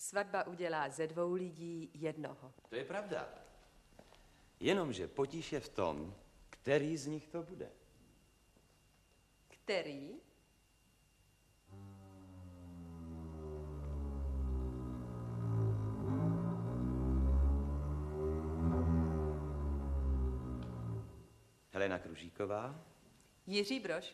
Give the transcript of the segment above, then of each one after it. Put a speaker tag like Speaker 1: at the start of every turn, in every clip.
Speaker 1: Svatba udělá ze 2 lidí jednoho.
Speaker 2: To je pravda. Jenomže potíž je v tom, který z nich to bude.
Speaker 1: Který?
Speaker 2: Helena Kružíková.
Speaker 1: Jiří Brož.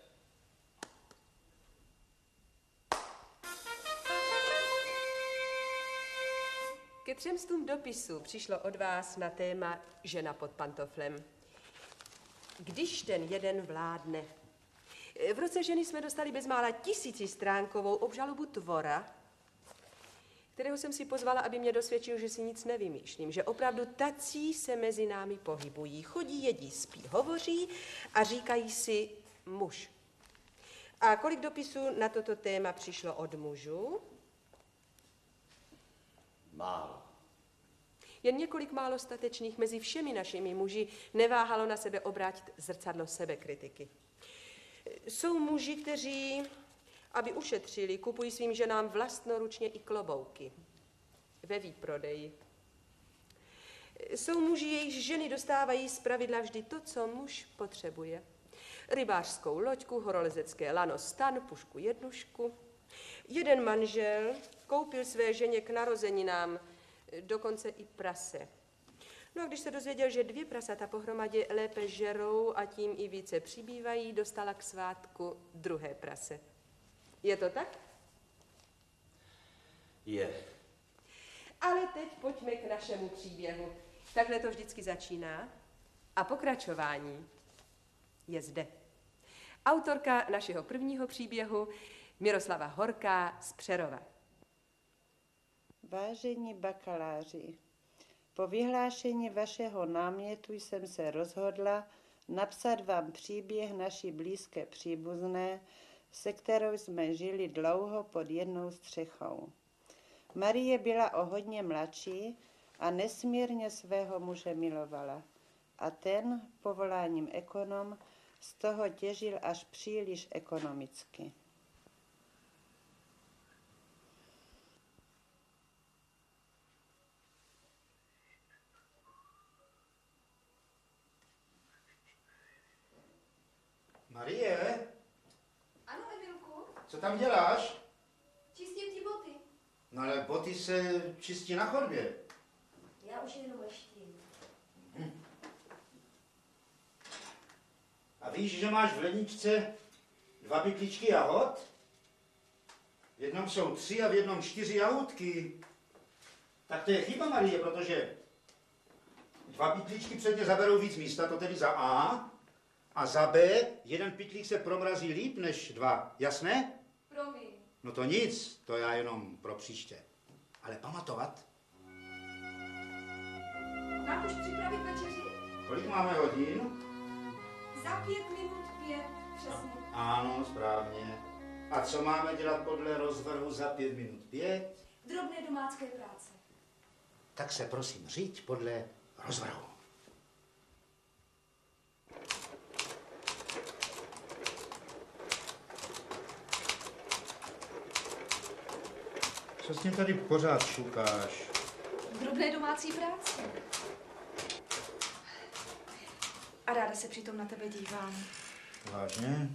Speaker 1: Ke 300 dopisů přišlo od vás na téma žena pod pantoflem. Když ten jeden vládne. V roce ženy jsme dostali bezmála 1000stránkovou obžalobu tvora, kterého jsem si pozvala, aby mě dosvědčil, že si nic nevymýšlím, že opravdu tací se mezi námi pohybují, chodí, jedí, spí, hovoří a říkají si muž. A kolik dopisů na toto téma přišlo od mužů?
Speaker 2: Málo.
Speaker 1: Jen několik málo statečných mezi všemi našimi muži neváhalo na sebe obrátit zrcadlo sebekritiky. Jsou muži, kteří, aby ušetřili, kupují svým ženám vlastnoručně i klobouky ve výprodeji. Jsou muži, jejichž ženy dostávají zpravidla vždy to, co muž potřebuje. Rybářskou loďku, horolezecké lano stan, pušku jednušku. Jeden manžel koupil své ženě k narozeninám dokonce i prase. No a když se dozvěděl, že 2 prasata pohromadě lépe žerou a tím i více přibývají, dostala k svátku 2. prase. Je to tak?
Speaker 2: Je.
Speaker 1: Ale teď pojďme k našemu příběhu. Takhle to vždycky začíná. A pokračování je zde. Autorka našeho prvního příběhu Miroslava Horká z Přerova.
Speaker 3: Vážení bakaláři, po vyhlášení vašeho námětu jsem se rozhodla napsat vám příběh naší blízké příbuzné, se kterou jsme žili dlouho pod jednou střechou. Marie byla o hodně mladší a nesmírně svého muže milovala. A ten, povoláním ekonom, z toho těžil až příliš ekonomicky.
Speaker 4: Marie?
Speaker 5: Ano, Emilku?
Speaker 4: Co tam děláš?
Speaker 5: Čistím ti boty.
Speaker 4: No ale boty se čistí na chodbě.
Speaker 5: Já už jenom leštím.
Speaker 4: A víš, že máš v ledničce 2 pytlíčky jahod? V jednom jsou 3 a v jednom 4 jahůdky. Tak to je chyba, Marie, protože 2 pytlíčky předně zaberou víc místa, to tedy za A. A za B, jeden pytlík se promrazí líp než 2. Jasné?
Speaker 5: Promiň.
Speaker 4: No to nic, to já jenom pro příště. Ale pamatovat.
Speaker 5: Mám už připravit večeři?
Speaker 4: Kolik máme hodin?
Speaker 5: Za 5 minut 5, přesně.
Speaker 4: Ano, správně. A co máme dělat podle rozvrhu za 5 minut 5?
Speaker 5: Drobné domácké práce.
Speaker 4: Tak se prosím řiď podle rozvrhu. Co s tím tady pořád šukáš?
Speaker 5: Drobné domácí práce. A ráda se přitom na tebe dívám.
Speaker 4: Vážně?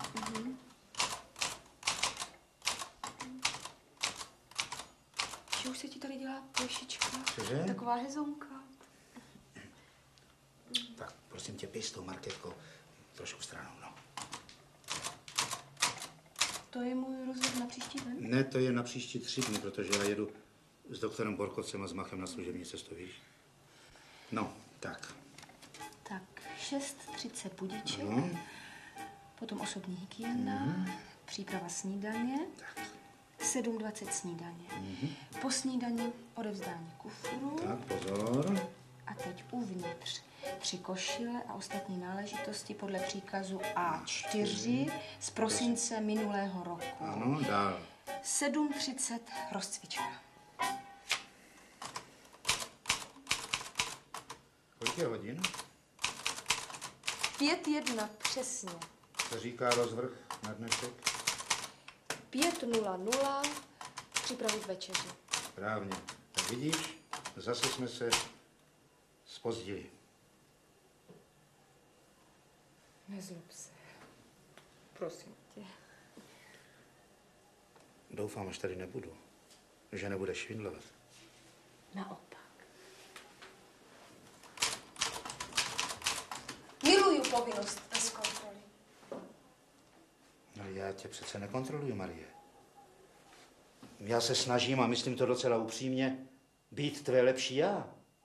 Speaker 5: Že už se ti tady dělá plešička.
Speaker 4: Cože?
Speaker 5: Taková hezonka.
Speaker 4: Tak prosím tě, pij s tou marketkou trošku stranou, no.
Speaker 5: To je můj rozhovor na příští den?
Speaker 4: Ne, to je na příští 3 dny, protože já jedu s doktorem Borkovcem a s Machem na služební cestu, víš? No, tak.
Speaker 5: Tak, 6:30 budíček, potom osobní hygiena, příprava snídaně, 7:20 snídaně. Po snídani odevzdání kufru.
Speaker 4: Tak, pozor.
Speaker 5: A teď uvnitř 3 košile a ostatní náležitosti podle příkazu A4 z prosince minulého roku.
Speaker 4: Ano, dál.
Speaker 5: 7:30 rozcvička.
Speaker 4: Kolik je hodin?
Speaker 5: 5:01 přesně.
Speaker 4: Co říká rozvrh na dnešek?
Speaker 5: 5:00 připravit večeři.
Speaker 4: Správně. Vidíš, zase jsme se zpozdili.
Speaker 5: Nezlob se. Prosím tě.
Speaker 4: Doufám, až tady nebudu, že nebudeš švindlovat.
Speaker 5: Naopak. Miluju povinnost bez kontroly.
Speaker 4: No já tě přece nekontroluji, Marie. Já se snažím, a myslím to docela upřímně, být tvé lepší já.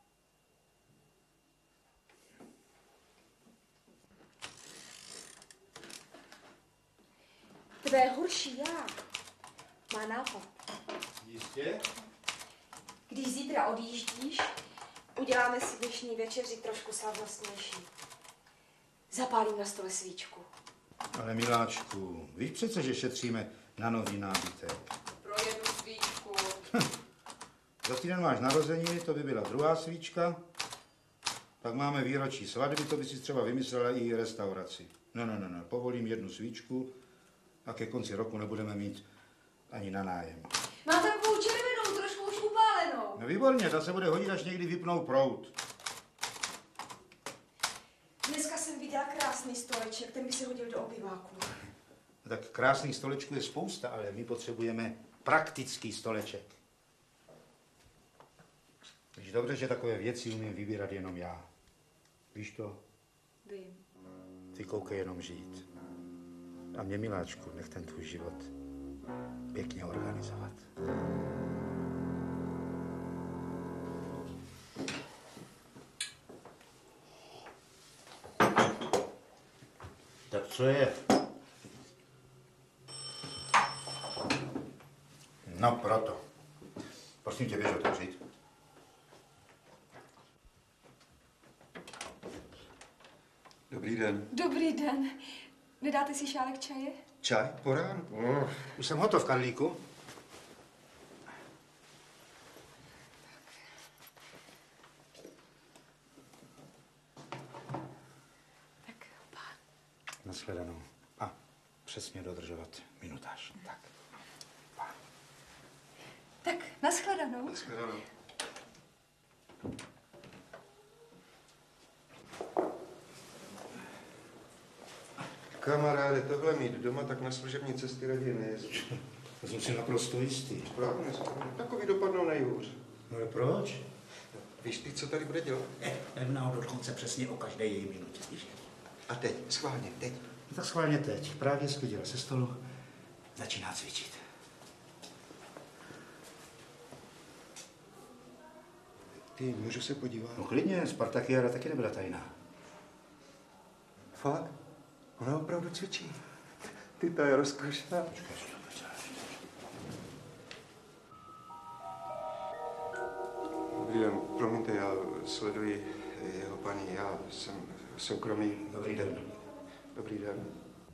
Speaker 5: Tvé horší já má nápad.
Speaker 4: Jistě?
Speaker 5: Když zítra odjíždíš, uděláme si dnešní večeři trošku slavnostnější. Zapálím na stole svíčku.
Speaker 4: Ale miláčku, víš přece, že šetříme na nový nábytek.
Speaker 1: Pro jednu svíčku.
Speaker 4: Za týden máš narozeniny, to by byla druhá svíčka. Pak máme výročí svatby, to by si třeba vymyslela i restauraci. No, povolím jednu svíčku a ke konci roku nebudeme mít ani na nájem.
Speaker 5: Mám takovou červenou, trošku už upálenou.
Speaker 4: No výborně, ta se bude hodit, až někdy vypnou proud.
Speaker 5: Dneska jsem viděla krásný stoleček, ten by se hodil do obyváku.
Speaker 4: No tak krásných stolečků je spousta, ale my potřebujeme praktický stoleček. Víš dobře, že takové věci umím vybírat jenom já. Víš to?
Speaker 5: Vím.
Speaker 4: Ty koukej jenom žít. A mě, miláčku, nech ten tvůj život pěkně organizovat. Tak co je? No proto. Prosím tě, běž otevřít.
Speaker 6: Dobrý den.
Speaker 5: Dobrý den. Nedáte si šálek čaje?
Speaker 6: Čaj po ránu?
Speaker 4: Už jsem hotov, Karlíku.
Speaker 5: Tak, pán.
Speaker 4: Nashledanou. A přesně dodržovat minutáž. Tak.
Speaker 5: Tak, nashledanou.
Speaker 6: Nashledanou. Kamaráde, tohle mít doma, tak na služební cesty raději nejezdí.
Speaker 4: To jsem si naprosto jistý.
Speaker 6: Správně. Takový dopadnou nejhůř.
Speaker 4: No ale proč?
Speaker 6: Víš ty, co tady bude dělat?
Speaker 4: Nevím dokonce přesně o každé její minutě, víš?
Speaker 6: A teď, schválně, teď.
Speaker 4: No tak schválně teď. Právě sklidila se stolu. Začíná cvičit.
Speaker 6: Ty, můžu se podívat?
Speaker 4: No klidně, Spartakiáda taky nebyla tajná.
Speaker 6: Fakt? Ona opravdu cvičí. Ty, ta je rozkošná. Dobrý den, promiňte, já sleduji jeho paní, já jsem soukromý.
Speaker 4: Dobrý den.
Speaker 6: Dobrý den.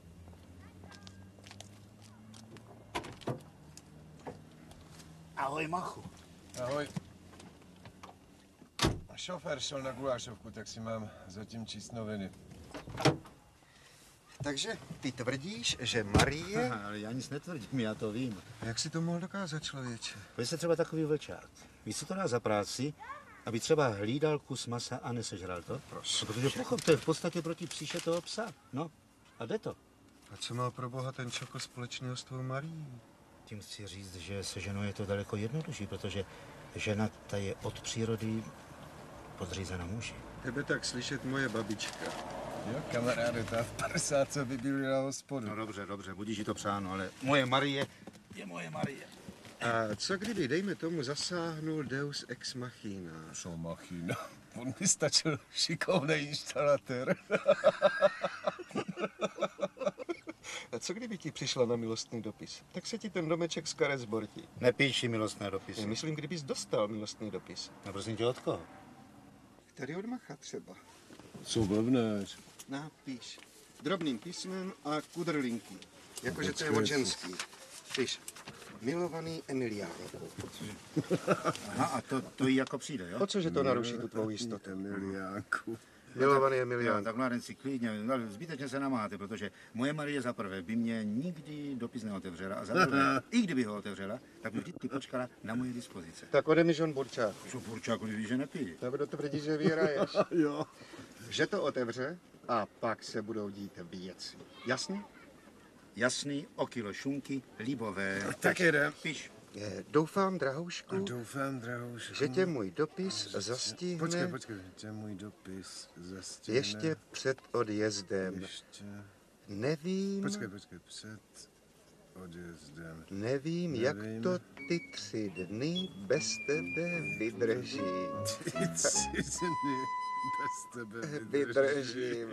Speaker 4: Ahoj, Machu.
Speaker 7: Ahoj. A šofér šel na gulášovku, tak si mám zatím číst noviny.
Speaker 6: Takže ty tvrdíš, že Marie...
Speaker 4: Ale já nic netvrdím, já to vím.
Speaker 6: Jak si to mohl dokázat, člověče?
Speaker 4: Pojď se třeba takový vlčák. Víš, co to dá za práci? Aby třeba hlídal kus masa a nesežral to?
Speaker 6: Prosím.
Speaker 4: No, protože pochop, to je v podstatě proti příše toho psa. No, a jde to.
Speaker 6: A co má pro boha ten Čoko společného s tvou Marií?
Speaker 4: Tím chci říct, že se ženou je to daleko jednodušší, protože žena ta je od přírody podřízena muži.
Speaker 6: Tebe tak slyšet moje babička.
Speaker 7: Jo, kamaráde, ta v 50 vybílila hospodu.
Speaker 4: No dobře, budíš jí to přáno, ale moje Marie je moje Marie.
Speaker 6: A co kdyby, dejme tomu, zasáhnul Deus ex machina?
Speaker 7: Co machina? On mi stačil šikovnej instalatér.
Speaker 6: A co kdyby ti přišla na milostný dopis? Tak se ti ten domeček z karet zbortí.
Speaker 4: Nepíši milostné dopisy.
Speaker 6: Myslím, kdybys dostal milostný dopis.
Speaker 4: No prosím tě, od koho?
Speaker 6: Který od Macha třeba.
Speaker 7: Co blbneš?
Speaker 6: Napíš. Drobným písmem a kudrlinky. Jakože to je od ženský. Píš. Milovaný Emiliánku.
Speaker 4: Aha, a to jí jako přijde, jo?
Speaker 6: O cože to naruší tu tvou jistotu?
Speaker 7: Emiliánku.
Speaker 6: Milovaný
Speaker 4: Jo,
Speaker 6: Emilián.
Speaker 4: tak mládenci, klidně, ale zbytečně se namáte, protože moje Marie za prvé by mě nikdy dopis neotevřela a za druhé, i kdyby ho otevřela, tak by vždycky počkala na moje dispozice.
Speaker 6: Tak ode mi Žon Burčák.
Speaker 4: Co Burčáku, když víš, že nepije?
Speaker 6: Tak kdo tvrdí, že vyhraješ.
Speaker 7: Jo.
Speaker 6: Že to otevře a pak se budou dít věci. Jasně?
Speaker 4: Jasný, o kilo šunky, libové.
Speaker 7: Tak jedem.
Speaker 4: Píš.
Speaker 6: Doufám, drahoušku,
Speaker 7: Doufám, drahoušku.
Speaker 6: že tě můj dopis zastihne
Speaker 7: Počkej, že tě můj dopis zastihne.
Speaker 6: ještě před odjezdem.
Speaker 7: Ještě.
Speaker 6: Nevím,
Speaker 7: Počkej, před odjezdem.
Speaker 6: nevím, jak
Speaker 7: Nevím.
Speaker 6: to ty 3 dny bez tebe vydrží.
Speaker 7: Ty 3 dny bez tebe
Speaker 6: Vydržím.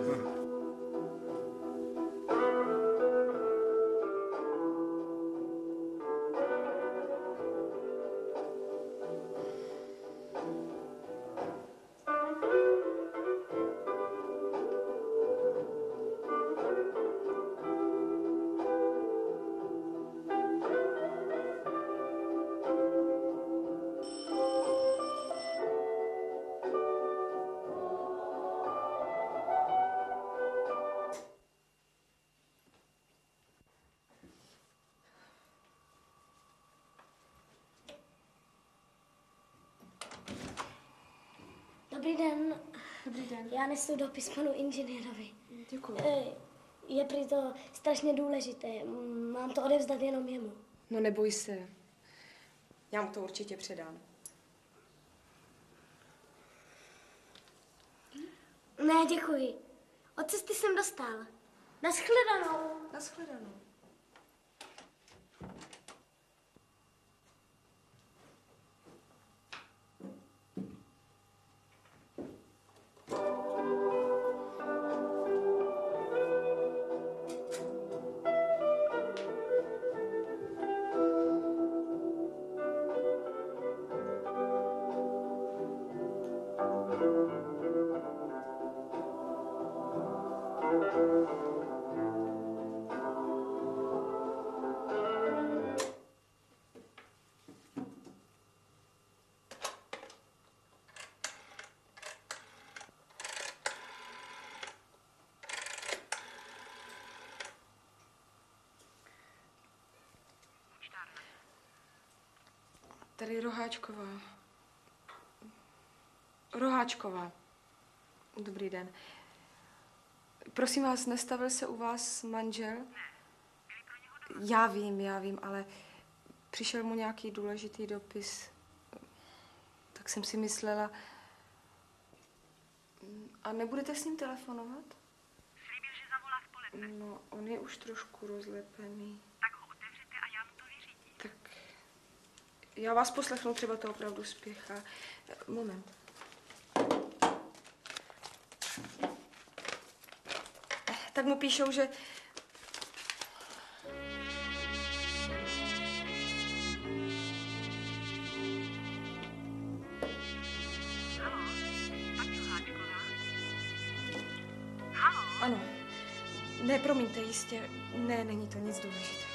Speaker 8: Dobrý den.
Speaker 5: Dobrý den.
Speaker 8: Já nesu dopis panu inženýrovi.
Speaker 5: Děkuji.
Speaker 8: Je prý to strašně důležité. Mám to odevzdat jenom jemu.
Speaker 5: No neboj se. Já mu to určitě předám.
Speaker 8: Ne, děkuji. Od cesty jsem dostal. Naschledanou.
Speaker 5: Naschledanou. Tady Roháčková. Roháčková. Dobrý den. Prosím vás, nestavil se u vás manžel? Já vím, ale přišel mu nějaký důležitý dopis. Tak jsem si myslela... A nebudete s ním telefonovat?
Speaker 9: Slíbil, že zavolá v poledne.
Speaker 5: No, on je už trošku rozlepený.
Speaker 9: Tak ho otevřete a já mu to vyřídím.
Speaker 5: Tak já vás poslechnu, třeba to opravdu spěchá. Moment. Tak mu píšou, že...
Speaker 9: Haló, paní Roháčková? Haló?
Speaker 5: Ano. Ne, promiňte, jistě. Ne, není to nic důležitého.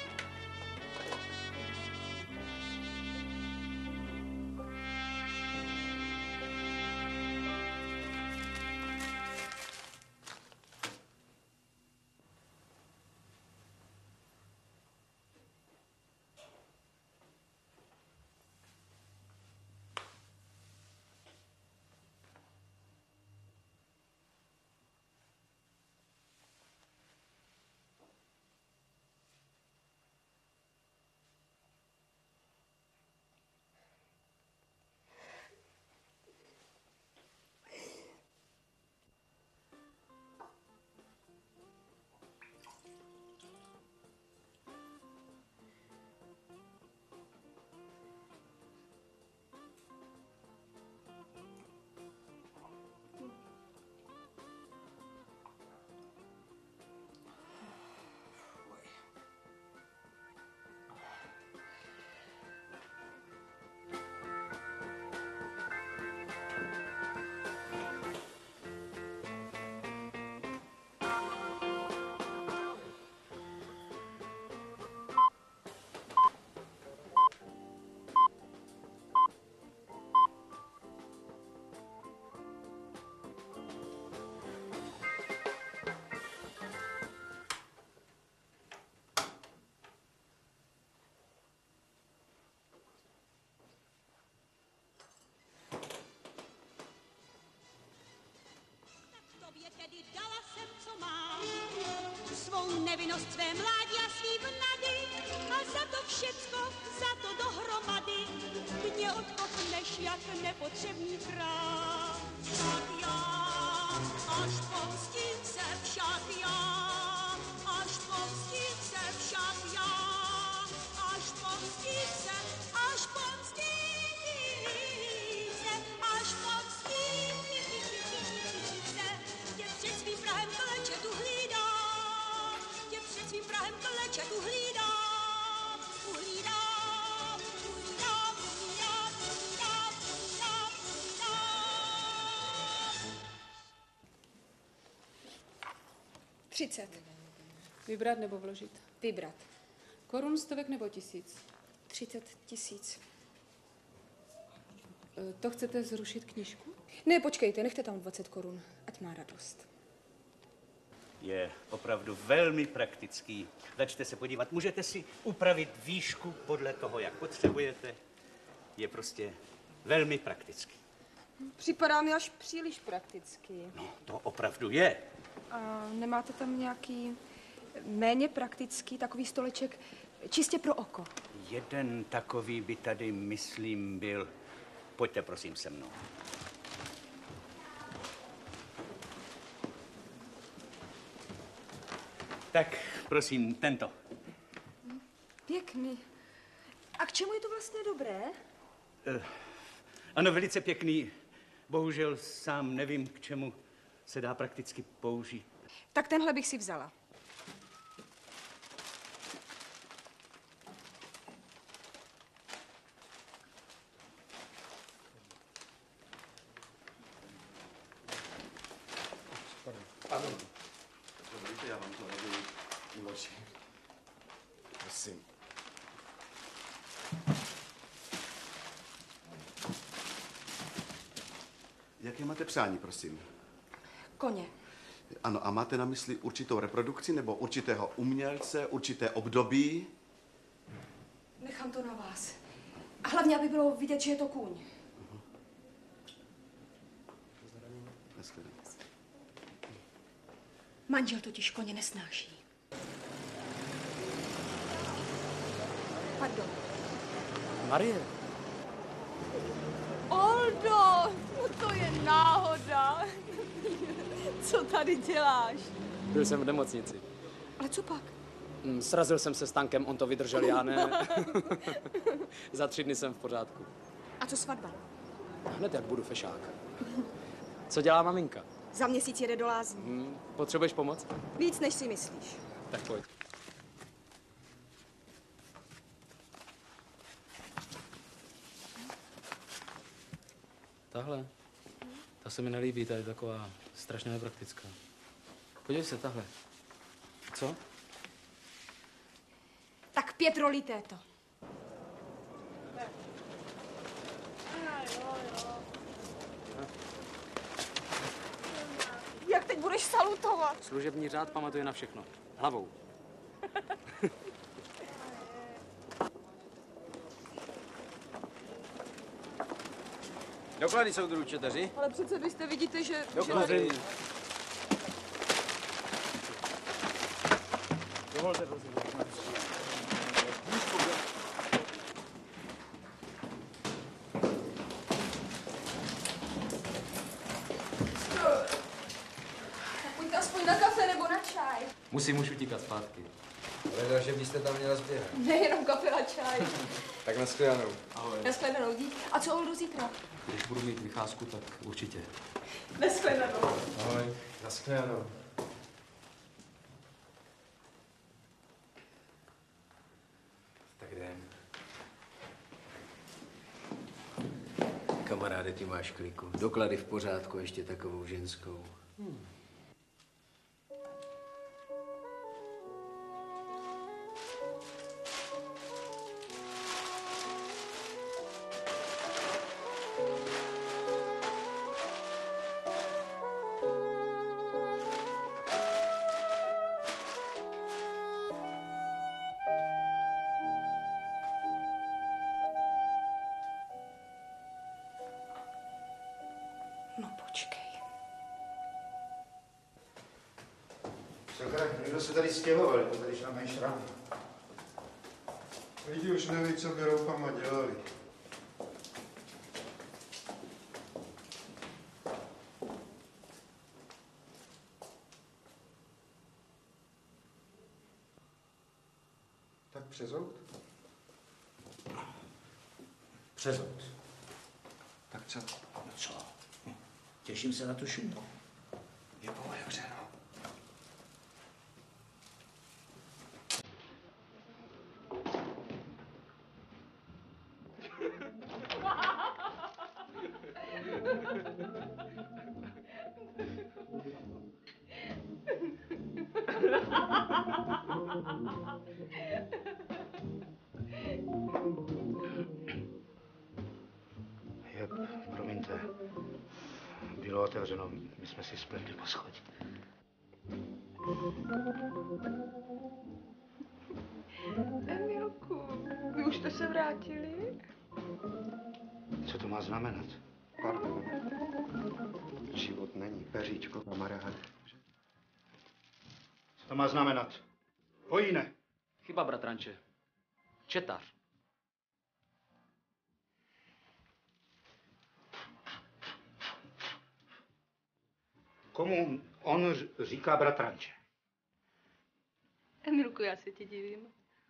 Speaker 10: hojnost své mládí a svý vnady a za to všecko, za to dohromady mě odkopneš jak nepotřebný krát. Tak já, až pomstím se však já, až pomstím se však já, až pomstím se, až pomstím se, až pomstím se, tě před svým prahem klečetu hlídám, tě před svým prahem klečetu hlídám, uhlídám, uhlídám, uhlídám, uhlídám, uhlídám, uhlídám.
Speaker 5: 30.
Speaker 11: Vybrat nebo vložit?
Speaker 5: Vybrat.
Speaker 11: Korun, stovek nebo 1000?
Speaker 5: 30 000.
Speaker 11: To chcete zrušit knížku?
Speaker 5: Ne, počkejte, nechte tam 20 korun, ať má radost.
Speaker 12: Je opravdu velmi praktický. Začte se podívat. Můžete si upravit výšku podle toho, jak potřebujete. Je prostě velmi praktický.
Speaker 5: Připadá mi až příliš praktický.
Speaker 12: No, to opravdu je.
Speaker 5: A nemáte tam nějaký méně praktický takový stoleček čistě pro oko?
Speaker 12: Jeden takový by tady, myslím, byl. Pojďte, prosím, se mnou. Tak, prosím, tento.
Speaker 5: Pěkný. A k čemu je to vlastně dobré?
Speaker 12: Ano, velice pěkný. Bohužel sám nevím, k čemu se dá prakticky použít.
Speaker 5: Tak tenhle bych si vzala.
Speaker 6: Ano. Dobrý, já vám to raději uložím. Prosím. Jaké máte přání, prosím?
Speaker 5: Koně.
Speaker 6: Ano, a máte na mysli určitou reprodukci nebo určitého umělce, určité období?
Speaker 5: Nechám to na vás. A hlavně, aby bylo vidět, že je to kůň. Manžel totiž koně nesnáší. Pardon.
Speaker 13: Marie.
Speaker 11: Oldo, no to je náhoda. Co tady děláš?
Speaker 13: Byl jsem v nemocnici.
Speaker 5: Ale co pak?
Speaker 13: Srazil jsem se s tankem, on to vydržel, já ne. Za 3 dny jsem v pořádku.
Speaker 5: A co svatba?
Speaker 13: Hned jak budu fešák. Co dělá maminka?
Speaker 5: Za měsíc jede do lázní.
Speaker 13: Potřebuješ pomoc?
Speaker 5: Víc, než si myslíš.
Speaker 13: Tak pojď. Tahle. Ta se mi nelíbí, ta je taková strašně nepraktická. Podívej se, tahle. Co?
Speaker 5: Tak 5 rolí této. Jak teď budeš salutovat?
Speaker 13: Služební řád pamatuje na všechno. Hlavou.
Speaker 14: Doklady, soudruhu čteři.
Speaker 11: Ale přece vy jste vidíte, že...
Speaker 14: Doklady.
Speaker 13: Dovolte, prosím.
Speaker 5: Tak pojďte aspoň na kafe nebo na čaj.
Speaker 13: Musím už utíkat zpátky.
Speaker 14: Ale že byste tam měla zběhat.
Speaker 5: Nejenom kafe a čaj.
Speaker 14: Tak nashledanou.
Speaker 13: Ahoj.
Speaker 5: Nashledanou, dík. A co Oldu zítra?
Speaker 13: Když budu mít vycházku, tak určitě.
Speaker 5: Nashledanou.
Speaker 14: Ahoj. Nashledanou. Tak jdem. Kamaráde, ty máš kliku. Doklady v pořádku, ještě takovou ženskou.
Speaker 5: No počkej.
Speaker 4: Sakra, někdo se tady stěhoval, to tady šla mé šramy.
Speaker 6: Lidi už neví, co by roupama dělali. Tak přezout?
Speaker 4: Přezout.
Speaker 6: Tak co?
Speaker 4: No co? Těším se na tu šunku.
Speaker 6: Je pootevřeno.
Speaker 4: Promiňte, bylo otevřeno, my jsme si splendli po schodě.
Speaker 11: Emilku, vy už jste se vrátili?
Speaker 4: Co to má znamenat?
Speaker 6: Pardon. Život není peříčko, kamaráde.
Speaker 4: Co to má znamenat? Hojíne.
Speaker 13: Chyba, bratranče. Četař.
Speaker 4: Komu on říká bratranče?
Speaker 11: Emilku, já se ti divím.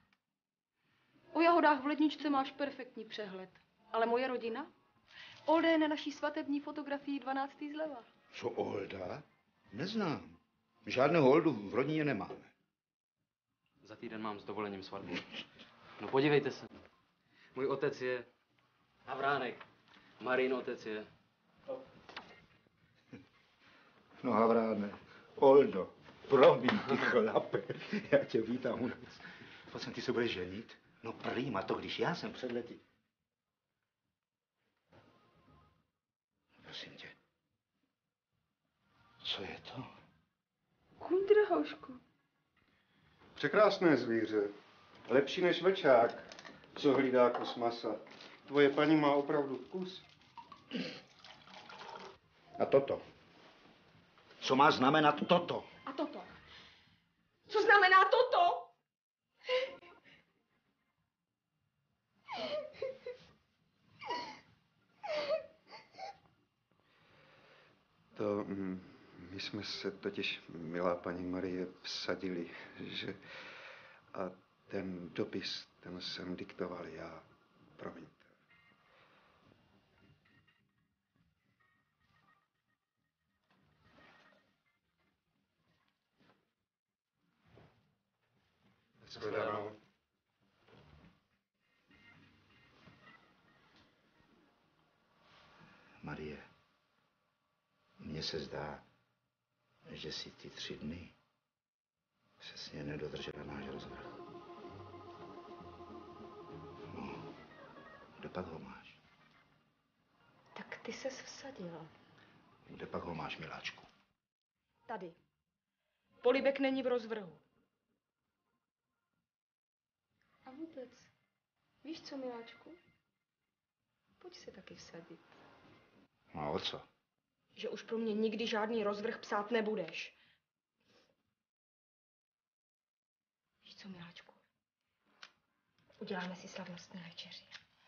Speaker 11: O jahodách v ledničce máš perfektní přehled. Ale moje rodina? Olda je na naší svatební fotografii 12. zleva.
Speaker 4: Co Olda? Neznám. Žádného Oldu v rodině nemáme.
Speaker 13: Za týden mám s dovolením svatbu. No podívejte se. Můj otec je Havránek. Marin otec je...
Speaker 4: No Havráne, Oldo, promiň ty chlape, já tě vítám u nás. Pojď sem, ty se budeš ženit? No prýma to, když já jsem před lety. Prosím tě, co je to?
Speaker 11: Kuň, drahošku.
Speaker 6: Překrásné zvíře. Lepší než vlčák, co hlídá kus masa. Tvoje paní má opravdu vkus.
Speaker 4: A toto? Co má znamenat toto?
Speaker 11: A toto? Co znamená toto?
Speaker 6: To my jsme se totiž, milá paní Marie, vsadili, že... A ten dopis, ten jsem diktoval já. Promiňte. Shledanou.
Speaker 4: Marie, mně se zdá, že si ty 3 dny přesně nedodržela náš rozvrh. No, kde pak ho máš?
Speaker 5: Tak ty ses vsadila.
Speaker 4: Kde pak ho máš, miláčku?
Speaker 5: Tady. Polibek není v rozvrhu. A vůbec, víš co, miláčku? Pojď se taky vsadit.
Speaker 4: No a o co?
Speaker 5: Že už pro mě nikdy žádný rozvrh psát nebudeš. Víš co, miláčku? Uděláme si slavnostní večeři.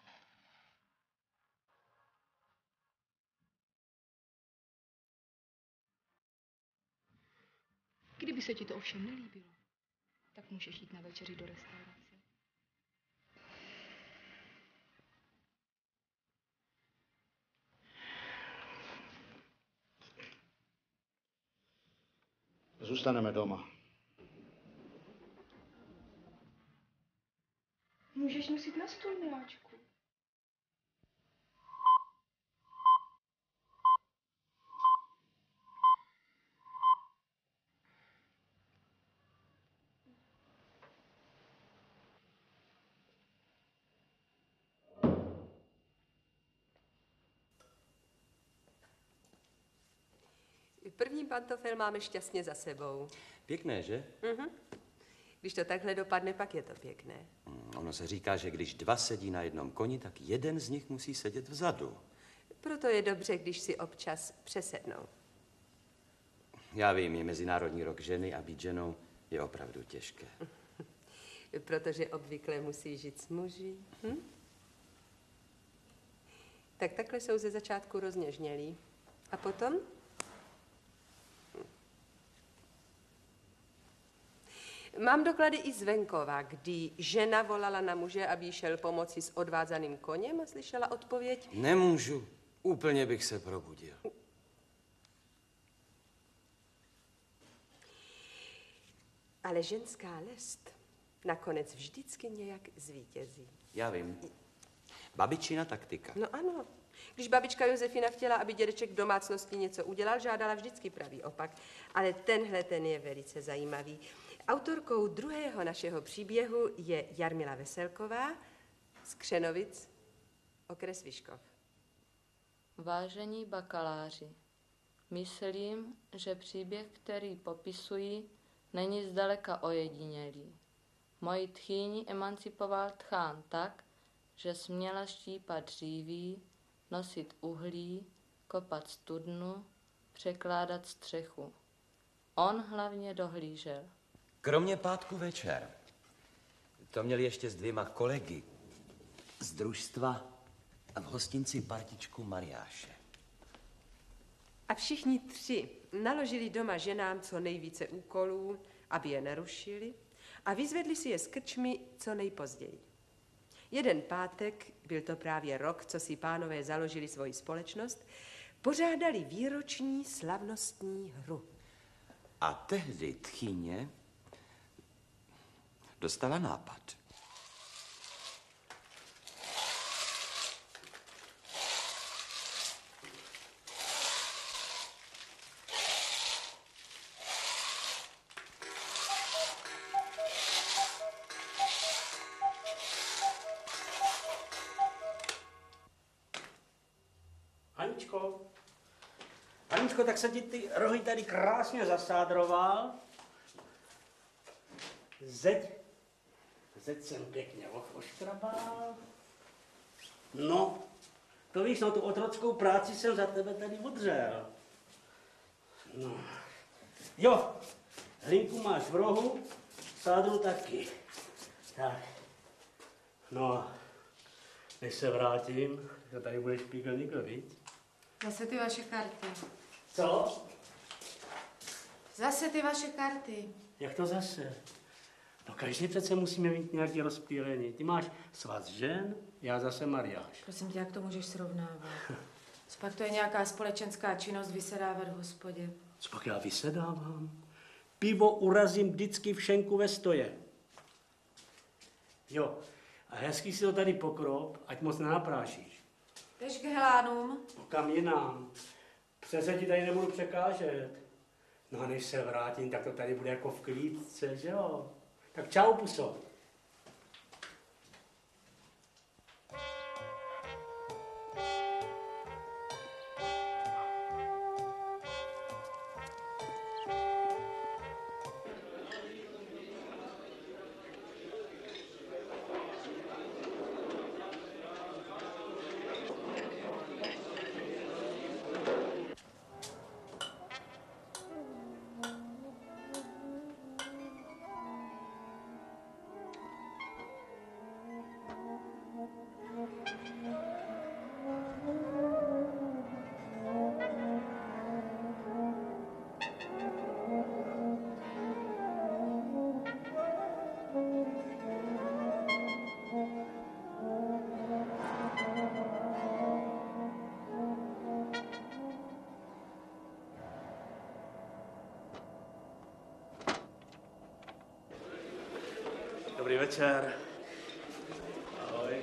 Speaker 5: Kdyby se ti to ovšem nelíbilo, tak můžeš jít na večeři do restaurace.
Speaker 4: Zůstaneme doma.
Speaker 5: Můžeš nosit na stůl, miláčku.
Speaker 1: První pantofel máme šťastně za sebou.
Speaker 2: Pěkné, že?
Speaker 1: Když to takhle dopadne, pak je to pěkné.
Speaker 2: Ono se říká, že když 2 sedí na jednom koni, tak jeden z nich musí sedět vzadu.
Speaker 1: Proto je dobře, když si občas přesednou.
Speaker 2: Já vím, je Mezinárodní rok ženy a být ženou je opravdu těžké.
Speaker 1: Protože obvykle musí žít s muži. Tak takhle jsou ze začátku rozněžnělí. A potom? Mám doklady i z venkova, kdy žena volala na muže, aby šel pomoci s odvázaným koněm a slyšela odpověď.
Speaker 2: Nemůžu. Úplně bych se probudil.
Speaker 1: Ale ženská lest nakonec vždycky nějak zvítězí.
Speaker 2: Já vím. Babičina taktika.
Speaker 1: No ano. Když babička Josefina chtěla, aby dědeček v domácnosti něco udělal, žádala vždycky pravý opak. Ale ten je velice zajímavý. Autorkou druhého našeho příběhu je Jarmila Veselková z Křenovic, okres Vyškov.
Speaker 15: Vážení bakaláři, myslím, že příběh, který popisuji, není zdaleka ojedinělý. Moji tchýni emancipoval tchán tak, že směla štípat dříví, nosit uhlí, kopat studnu, překládat střechu. On hlavně dohlížel.
Speaker 2: Kromě pátku večer. To měl ještě s 2 kolegy z družstva a v hostinci partičku Mariáše.
Speaker 1: A všichni 3 naložili doma ženám co nejvíce úkolů, aby je nerušili, a vyzvedli si je z krčmy co nejpozději. Jeden pátek, byl to právě rok, co si pánové založili svoji společnost, pořádali výroční slavnostní hru.
Speaker 2: A tehdy tchýně dostala nápad.
Speaker 12: Aničko, tak se ti ty rohy tady krásně zasádroval. Zeď jsem pěkně oškrabal. No, to víš, no tu otrockou práci jsem za tebe tady odřel. No. Jo, hlinku máš v rohu, sádru taky. Tak. No, než se vrátím, že tady budeš píkelníko, viď?
Speaker 16: Zase ty vaše karty.
Speaker 12: Co?
Speaker 16: Zase ty vaše karty.
Speaker 12: Jak to zase? No každý přece musíme mít nějaký rozptýlení. Ty máš svaz žen, já zase Mariáš.
Speaker 16: Prosím tě, jak to můžeš srovnávat? Copak to je nějaká společenská činnost vysedávat v hospodě?
Speaker 12: Copak já vysedávám? Pivo urazím vždycky v šenku ve stoje. Jo, a hezký si to tady pokrop, ať moc nenaprášíš.
Speaker 16: Jdeš k helánům?
Speaker 12: No kam jinam? Přece ti tady nebudu překážet. No a než se vrátím, tak to tady bude jako v klídce, že jo? Tak čau, puso. Dobrý večer. Ahoj.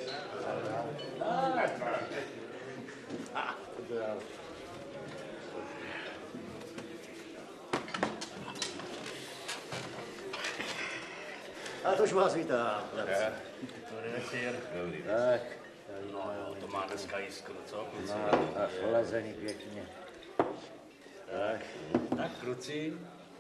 Speaker 17: A tož vás vítám.
Speaker 12: Dobrý večer.
Speaker 17: Dobrý. Tak.
Speaker 12: No jo, to má dneska jiskru, co?
Speaker 17: No, a chlazený pěkně. Tak.
Speaker 12: Tak, kluci.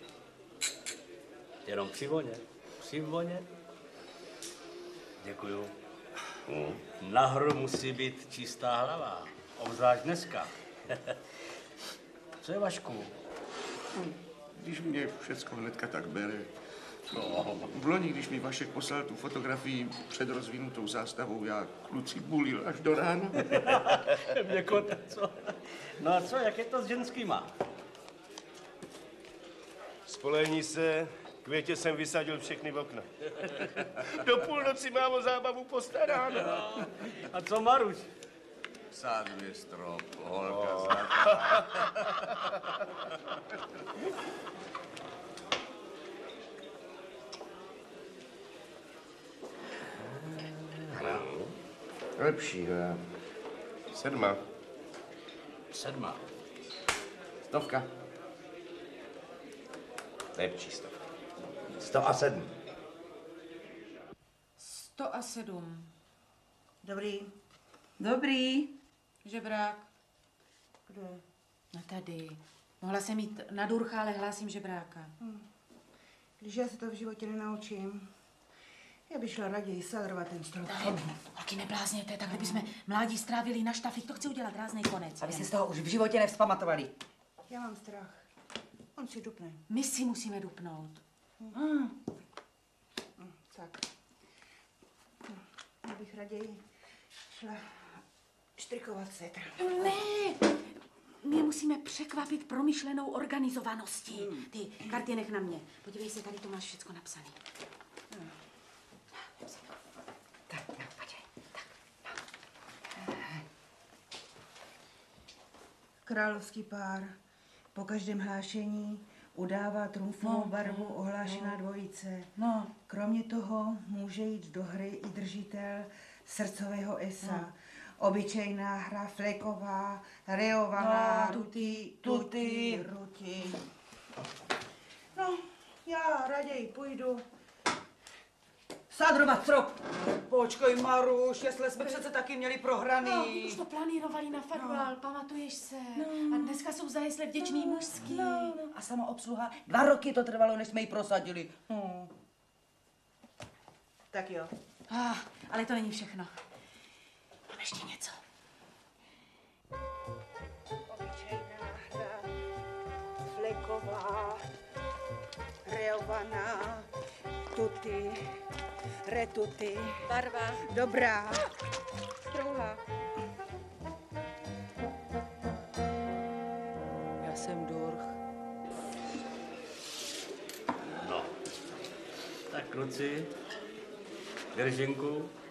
Speaker 12: Jenom přivoně. Přivoně. Děkuju. Nahoru musí být čistá hlava. Obzvlášť dneska. Co je, Vašku?
Speaker 7: když mě všecko hnedka tak bere. No, v loni, když mi Vašek poslal tu fotografii před rozvinutou zástavou, já kluci bulil až do rána.
Speaker 12: Měkota, co? No a co, jak je to s ženskýma?
Speaker 18: Spolehni se, Květě jsem vysadil všechny okna. Do půlnoci mám o zábavu postaráno.
Speaker 12: A co Maruš?
Speaker 7: Sáduje strop, holka
Speaker 18: Lepší, ne? 7.
Speaker 12: 7.
Speaker 18: 100. Lepší 100. 107.
Speaker 16: 107.
Speaker 19: Dobrý. Dobrý.
Speaker 16: Žebrák.
Speaker 19: Kde?
Speaker 16: No tady. Mohla jsem jít na Durcha, ale hlásím žebráka.
Speaker 19: Když já se to v životě nenaučím, já bych šla raději sadrovat ten strop.
Speaker 16: Taky neblázněte, takhle bychom mládí strávili na štafik. To chci udělat ráznej konec.
Speaker 19: Aby se z toho už v životě nevzpamatovali. Já mám strach. On si dupne.
Speaker 16: My si musíme dupnout.
Speaker 19: Tak. Já bych raději šla štrikovat setr.
Speaker 16: Ne! My je musíme překvapit promyšlenou organizovaností. Ty, karty nech na mě. Podívej se, tady to máš všecko napsané.
Speaker 19: Tak, no, počkej. Tak, no. Královský pár po každém hlášení udává trumfovou barvu ohlášená dvojice.
Speaker 16: No.
Speaker 19: Kromě toho může jít do hry i držitel srdcového esa. Obyčejná hra, fleková, reovaná, tuty. No, já raději půjdu sadrovat strop. Počkej, Maruš, jestli jsme přece taky měli prohraný.
Speaker 16: No, už to planírovali na farval, pamatuješ se. A dneska jsou za jesle vděčný mužský.
Speaker 19: No. A sama obsluha, 2 roky to trvalo, než jsme ji prosadili. Tak jo.
Speaker 16: Ale to není všechno. Mám ještě něco.
Speaker 19: Obyčejná hra, fleková, reovaná, tuty, retuty.
Speaker 1: Barva.
Speaker 19: Dobrá. Strouha. Já jsem Durch.
Speaker 12: No. Tak kluci, držinku.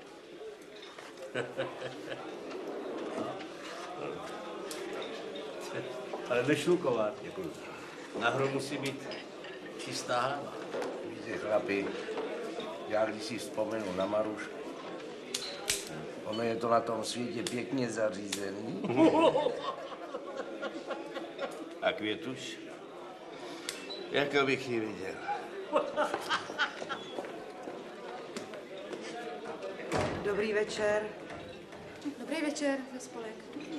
Speaker 12: Ale nešlukovat. Děkuji. Nahoru musí být čistá hlava.
Speaker 17: Víte, chlapi, já když si vzpomenu na Marušku, ono je to na tom světě pěkně zařízený.
Speaker 18: A Květuš? Jako bych ji viděl.
Speaker 19: Dobrý večer.
Speaker 16: Dobrý večer, za spolek.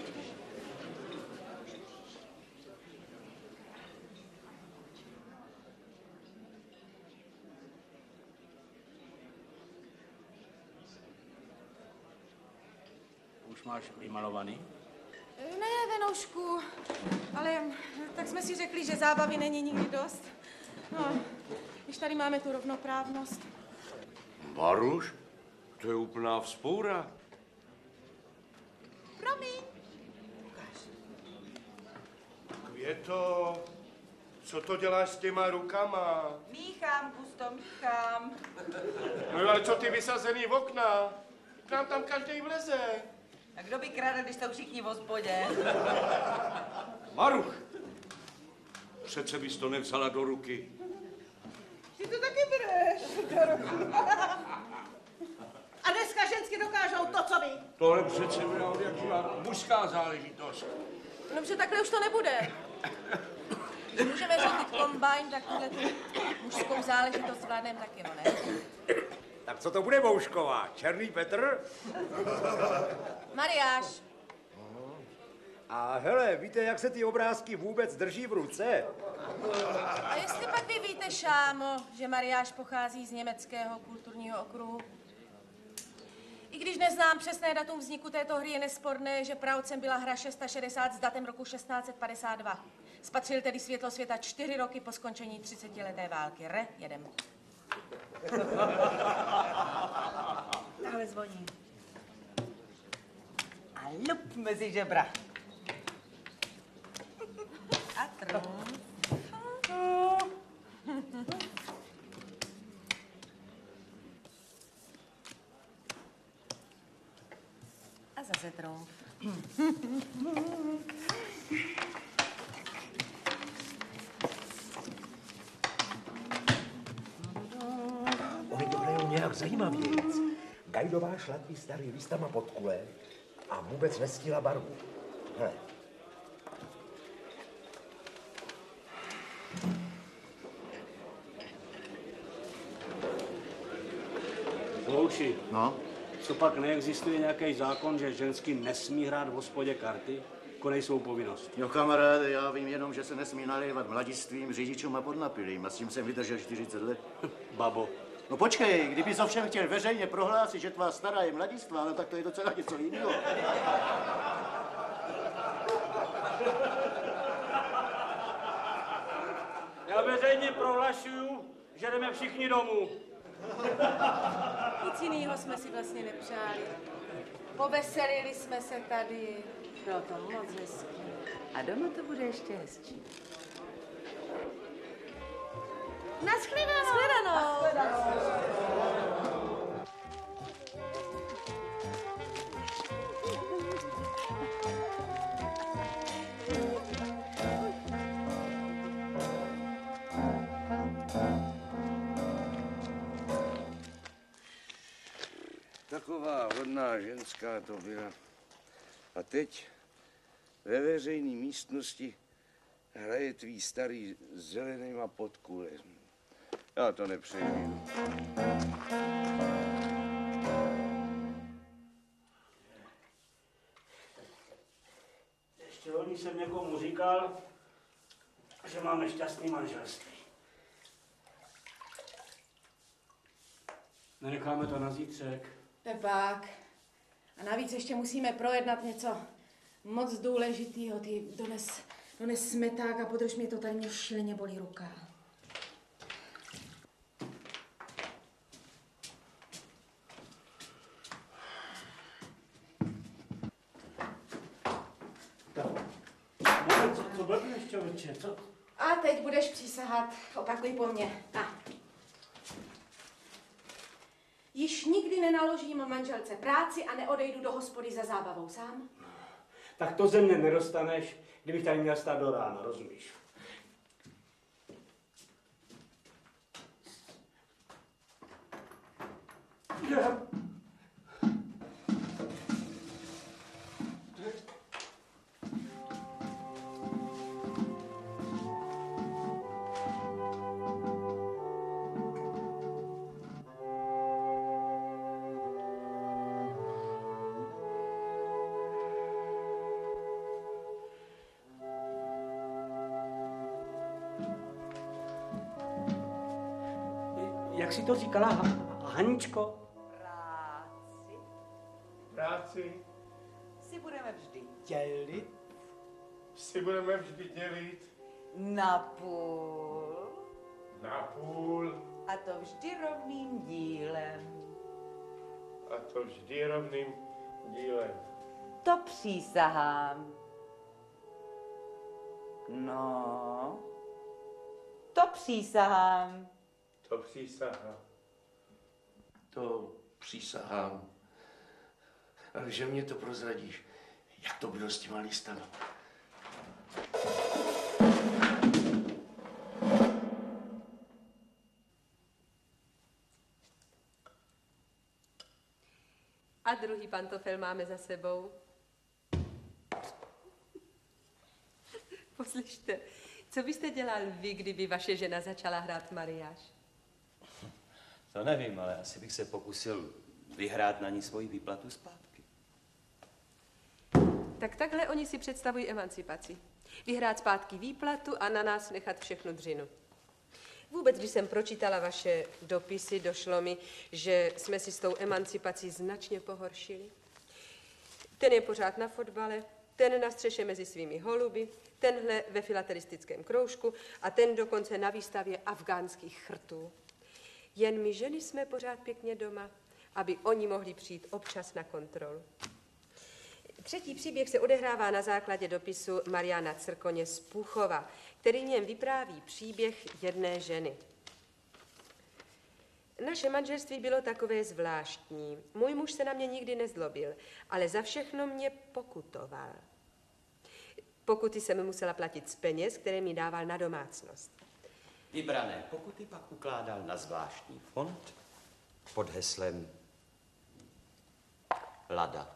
Speaker 12: Už máš vymalovaný?
Speaker 16: Ne, Venoušku, ale tak jsme si řekli, že zábavy není nikdy dost. No, když tady máme tu rovnoprávnost.
Speaker 18: Maruš? To je úplná vzpoura.
Speaker 16: Promiň.
Speaker 18: Květo, co to děláš s těma rukama?
Speaker 19: Míchám, Gusto, míchám.
Speaker 18: No ale co ty vysazený v okna? K nám tam každý vleze.
Speaker 19: A kdo by krádl, když jsou všichni v hospodě?
Speaker 18: Maruch! Přece bys to nevzala do ruky.
Speaker 19: Ty to taky bereš do ruky. A dneska žensky dokážou to, co vy.
Speaker 18: Tohle přece byla od jak živa mužská záležitost.
Speaker 16: Dobře, takhle už to nebude. Můžeme řídit kombajn, tak tuhle tu mužskou záležitost zvládnem taky, no ne?
Speaker 17: Tak co to bude, Boušková? Černý Petr?
Speaker 16: Mariáš.
Speaker 17: A hele, víte, jak se ty obrázky vůbec drží v ruce?
Speaker 16: A jestli pak vy víte, Šámo, že Mariáš pochází z německého kulturního okruhu? I když neznám přesné datum vzniku této hry, je nesporné, že praotcem byla hra 660 s datem roku 1652. Spatřil tedy světlo světa 4 roky po skončení 30leté války. Jedem.
Speaker 19: Tahle zvoní. A lup mezi žebra. A trům. A zase trům.
Speaker 20: Oni to hrajou nějak zajímavějíc. Gajdová šlatí starý listama pod kule a vůbec nestíla barvu. Hele.
Speaker 12: Louši,
Speaker 17: no?
Speaker 12: Co pak neexistuje nějaký zákon, že ženský nesmí hrát v hospodě karty? Konej svou povinnost.
Speaker 4: Jo, kamaráde, já vím jenom, že se nesmí nalévat mladistvím, řidičům a podnapilým. A s tím jsem vydržel 40 let.
Speaker 12: Babo.
Speaker 4: No počkej, kdybys ovšem chtěl veřejně prohlásit, že tvá stará je mladistvá, no tak to je docela něco jiného.
Speaker 12: Já veřejně prohlašuju, že jdeme všichni domů.
Speaker 16: Nic jinýho jsme si vlastně nepřáli. Poveselili jsme se tady. Bylo to moc hezký.
Speaker 19: A doma to bude ještě hezčí.
Speaker 16: Nashledanou.
Speaker 17: Taková hodná ženská to byla. A teď ve veřejné místnosti hraje tvý starý zelenýma pod kulem. Já to nepřejdu.
Speaker 12: Ještě loni jsem někomu říkal, že máme šťastný manželství. Nenecháme to na zítřek.
Speaker 16: Tepák. A navíc ještě musíme projednat něco moc důležitýho. Ty dones smeták a podrž mě to, tady mě šíleně bolí ruka.
Speaker 12: Co blbneš, člověče, co?
Speaker 16: A teď budeš přísahat. Opakuj po mně. Již nikdy nenaložím manželce práci a neodejdu do hospody za zábavou sám.
Speaker 12: Tak to ze mě nedostaneš, kdybych tady měl stát do rána, rozumíš? Jak jsi to říkala, Haničko?
Speaker 18: Práci
Speaker 19: si budeme vždy dělit.
Speaker 18: si budeme vždy dělit
Speaker 19: Na půl.
Speaker 18: na půl
Speaker 19: A to vždy rovným dílem.
Speaker 18: a to vždy rovným dílem.
Speaker 19: To přísahám. No, to přísahám.
Speaker 18: To přísahám.
Speaker 20: To přísahám. Ale že mě to prozradíš, jak to bylo s těma listama.
Speaker 1: A druhý pantofel máme za sebou. Poslyšte, co byste dělal vy, kdyby vaše žena začala hrát mariáš?
Speaker 2: To nevím, ale asi bych se pokusil vyhrát na ní svoji výplatu zpátky.
Speaker 1: Tak takhle oni si představují emancipaci. Vyhrát zpátky výplatu a na nás nechat všechnu dřinu. Vůbec, když jsem pročítala vaše dopisy, došlo mi, že jsme si s tou emancipací značně pohoršili. Ten je pořád na fotbale, ten na střeše mezi svými holuby, tenhle ve filatelistickém kroužku a ten dokonce na výstavě afgánských chrtů. Jen my ženy jsme pořád pěkně doma, aby oni mohli přijít občas na kontrolu. Třetí příběh se odehrává na základě dopisu Mariana Crkoně z Půchova, který v něm vypráví příběh jedné ženy. Naše manželství bylo takové zvláštní. Můj muž se na mě nikdy nezlobil, ale za všechno mě pokutoval. Pokuty jsem musela platit z peněz, které mi dával na domácnost.
Speaker 2: Vybrané pokuty pak ukládal na zvláštní fond pod heslem Lada.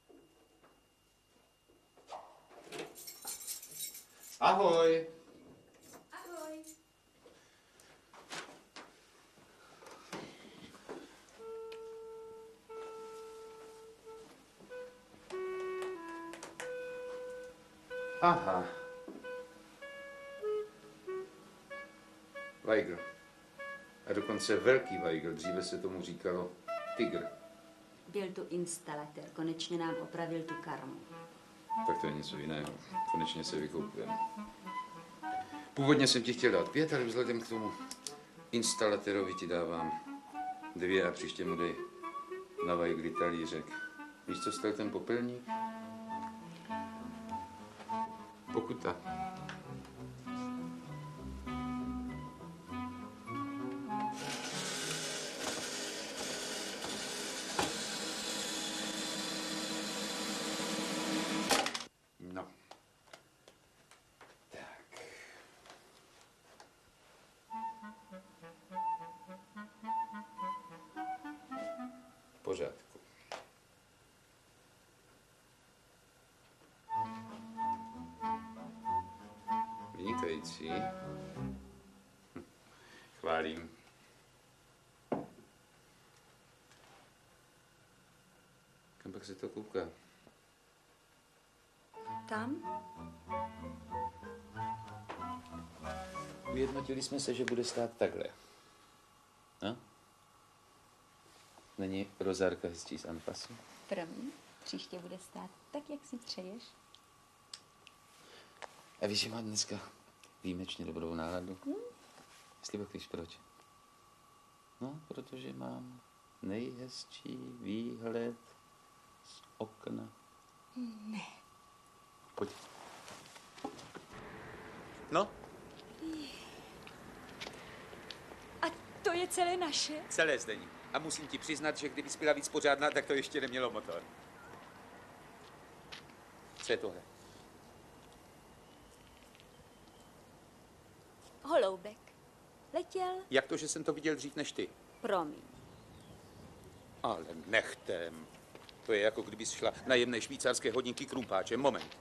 Speaker 7: Ahoj.
Speaker 8: Ahoj.
Speaker 17: Aha. Weigl. A dokonce velký Weigl, dříve se tomu říkalo tygr.
Speaker 21: Byl tu instalatér, konečně nám opravil tu karmu.
Speaker 17: Tak to je něco jiného. Konečně se vykoupujeme. Původně jsem ti chtěl dát 5, ale vzhledem k tomu instalatérovi ti dávám 2 a příště mu dej na Weigli talířek. Víš, co stal ten popelník? Pokuta. No. Tak. V pořádku. Vynikající. Chválím. Kam pak se to kouká?
Speaker 21: Tam?
Speaker 17: Vyjednotili jsme se, že bude stát takhle. No? Není rozárka hezčí z anfasu?
Speaker 21: Promiň, příště bude stát tak, jak si přeješ.
Speaker 17: A víš, že mám dneska výjimečně dobrou náladu? Jestli pak víš proč? No, protože mám nejhezčí výhled z okna.
Speaker 21: Ne.
Speaker 17: Pojď. No?
Speaker 21: A to je celé naše?
Speaker 22: Celé zdení. A musím ti přiznat, že kdyby byla víc pořádná, tak to ještě nemělo motor. Co je tohle?
Speaker 21: Holoubek. Letěl?
Speaker 22: Jak to, že jsem to viděl dřív než ty?
Speaker 21: Promiň.
Speaker 22: Ale nechtem. To je jako kdybys šla na jemné švýcarské hodinky krumpáčem. Moment.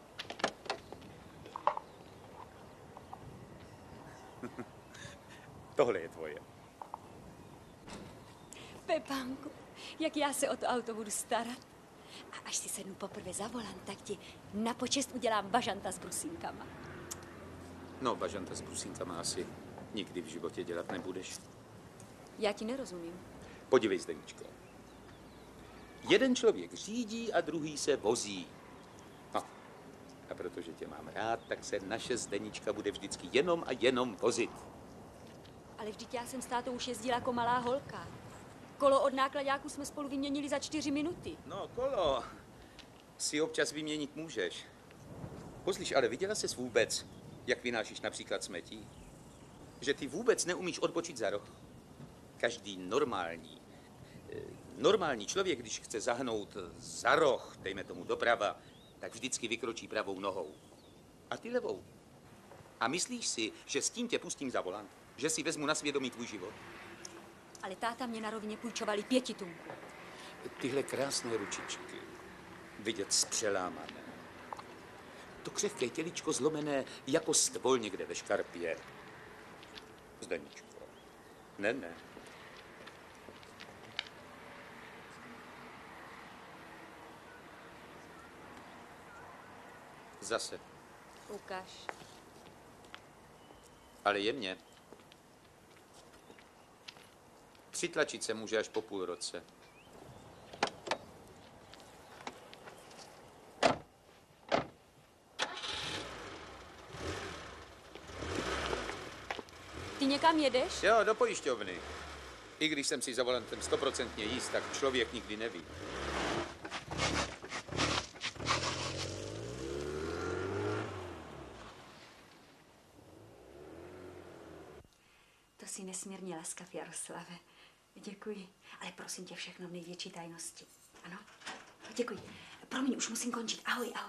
Speaker 22: Tohle je tvoje.
Speaker 21: Pepánku, jak já se o to auto budu starat. A až si sednu poprvé za volant, tak ti na počest udělám bažanta s brusínkama.
Speaker 22: No, bažanta s brusínkama asi nikdy v životě dělat nebudeš.
Speaker 21: Já ti nerozumím.
Speaker 22: Podívej, Zdeničko. Jeden člověk řídí a druhý se vozí. No. A protože tě mám rád, tak se naše Zdenička bude vždycky jenom a jenom vozit.
Speaker 21: Ale vždyť já jsem s tátou už jezdila jako malá holka. Kolo od nákladáku jsme spolu vyměnili za 4 minuty.
Speaker 22: No, kolo si občas vyměnit můžeš. Pozlíš, ale viděla ses vůbec, jak vynášíš například smetí? Že ty vůbec neumíš odbočit za roh? Každý normální člověk, když chce zahnout za roh, dejme tomu doprava, tak vždycky vykročí pravou nohou. A ty levou. A myslíš si, že s tím tě pustím za volant? Že si vezmu na svědomí tvůj život?
Speaker 21: Ale táta mě na rovině půjčovali 5 tunku.
Speaker 22: Tyhle krásné ručičky, vidět zpřelámané. To křehké těličko zlomené jako stvol někde ve škarpě. Zdeničko. Ne. Zase.
Speaker 21: Ukaž.
Speaker 22: Ale jemně. Přitlačit se může až po půl roce.
Speaker 21: Ty někam jedeš?
Speaker 22: Jo, do pojišťovny. I když jsem si za volantem 100% jist, tak člověk nikdy neví.
Speaker 21: To jsi nesmírně laskav, Jaroslave. Děkuji. Ale prosím tě, všechno v největší tajnosti. Ano? Děkuji. Promiň, už musím končit. Ahoj, ahoj.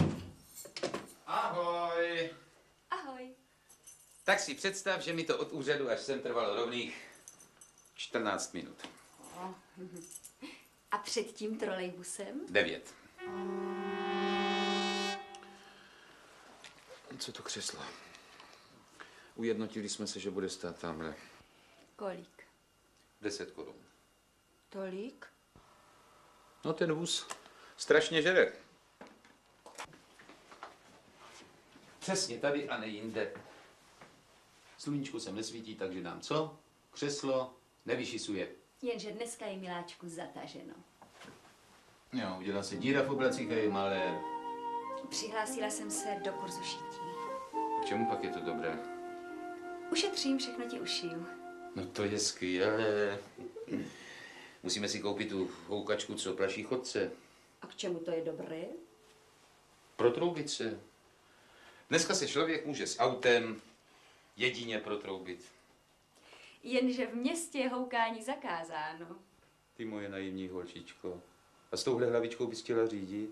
Speaker 22: Ahoj.
Speaker 21: Ahoj.
Speaker 22: Tak si představ, že mi to od úřadu až sem trvalo rovných 14 minut.
Speaker 21: A před tím trolejbusem?
Speaker 22: 9. Co to křeslo? Ujednotili jsme se, že bude stát tamhle.
Speaker 21: Kolik?
Speaker 22: 10 korun.
Speaker 21: Tolik?
Speaker 22: No ten vůz strašně žere. Přesně tady a ne jinde. Sluníčku sem nesvítí, takže nám co? Křeslo nevyšisuje.
Speaker 21: Jenže dneska je, miláčku, zataženo.
Speaker 22: Jo, udělá se díra v oblacích a je malé.
Speaker 21: Přihlásila jsem se do kurzu šití.
Speaker 22: K čemu pak je to dobré?
Speaker 21: Ušetřím, všechno ti ušiju.
Speaker 22: No to je skvělé. Musíme si koupit tu houkačku, co plaší chodce.
Speaker 21: A k čemu to je dobré?
Speaker 22: Protroubit se. Dneska se člověk může s autem jedině protroubit.
Speaker 21: Jenže v městě je houkání zakázáno.
Speaker 22: Ty moje naivní holčičko. A s touhle hlavičkou bys chtěla řídit?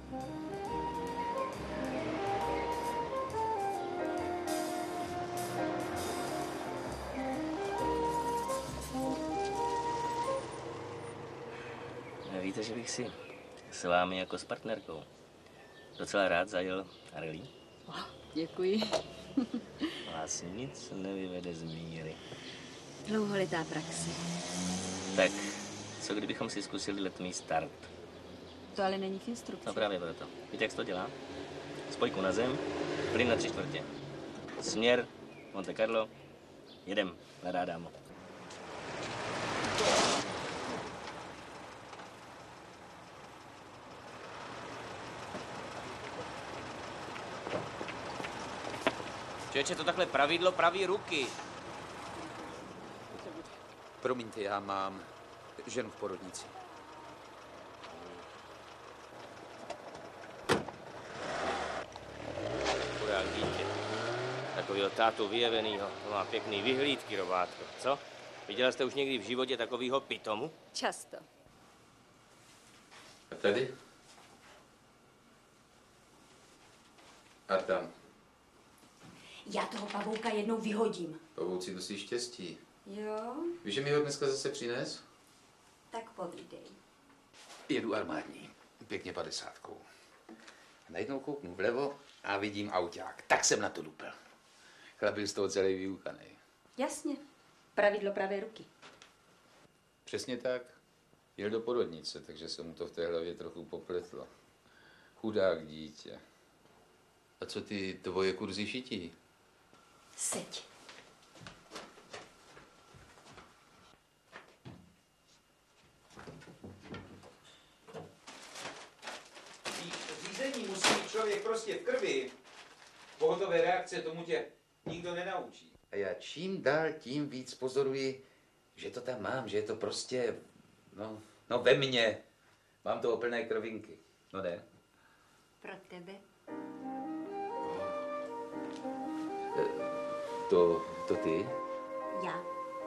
Speaker 3: Víte, že bych si s vámi jako s partnerkou docela rád zajel rally?
Speaker 21: Děkuji.
Speaker 3: Vás nic nevyvede z míry.
Speaker 21: Dlouholetá praxe.
Speaker 3: Tak, co kdybychom si zkusili letný start?
Speaker 21: To ale není v instrukci.
Speaker 3: No právě proto. Víte, jak se to dělá? Spojku na zem, plyn na 3/4. Směr, Monte Carlo, jedem, mladá dámo.
Speaker 12: Čeče, to takhle pravidlo praví ruky.
Speaker 22: Promiňte, já mám ženu v porodnici.
Speaker 3: Chudák dítě. Takovýho tátu vyjevenýho. To má pěkný vyhlídky, Robátko. Co? Viděla jste už někdy v životě takovýho pitomu?
Speaker 21: Často.
Speaker 22: A tady? A tam?
Speaker 21: Já toho pavouka jednou vyhodím.
Speaker 22: Pavouci nosí štěstí.
Speaker 21: Jo?
Speaker 22: Víš, že mi ho dneska zase přines?
Speaker 21: Tak povídej.
Speaker 22: Jedu armádní, pěkně 50. Najednou kouknu vlevo a vidím auták. Tak jsem na to dupl. Chlap byl z toho celý vyukanej.
Speaker 21: Jasně. Pravidlo pravé ruky.
Speaker 22: Přesně tak. Jel do porodnice, takže se mu to v té hlavě trochu popletlo. Chudák dítě. A co ty tvoje kurzy šití?
Speaker 21: Seď.
Speaker 22: Řízení musí mít člověk prostě v krvi. Pohotové reakce tomu tě nikdo nenaučí. A já čím dál tím víc pozoruji, že to tam mám, že je to prostě, no ve mně. Mám to o plné krvinky. No ne?
Speaker 21: Pro tebe.
Speaker 22: To ty?
Speaker 21: Já.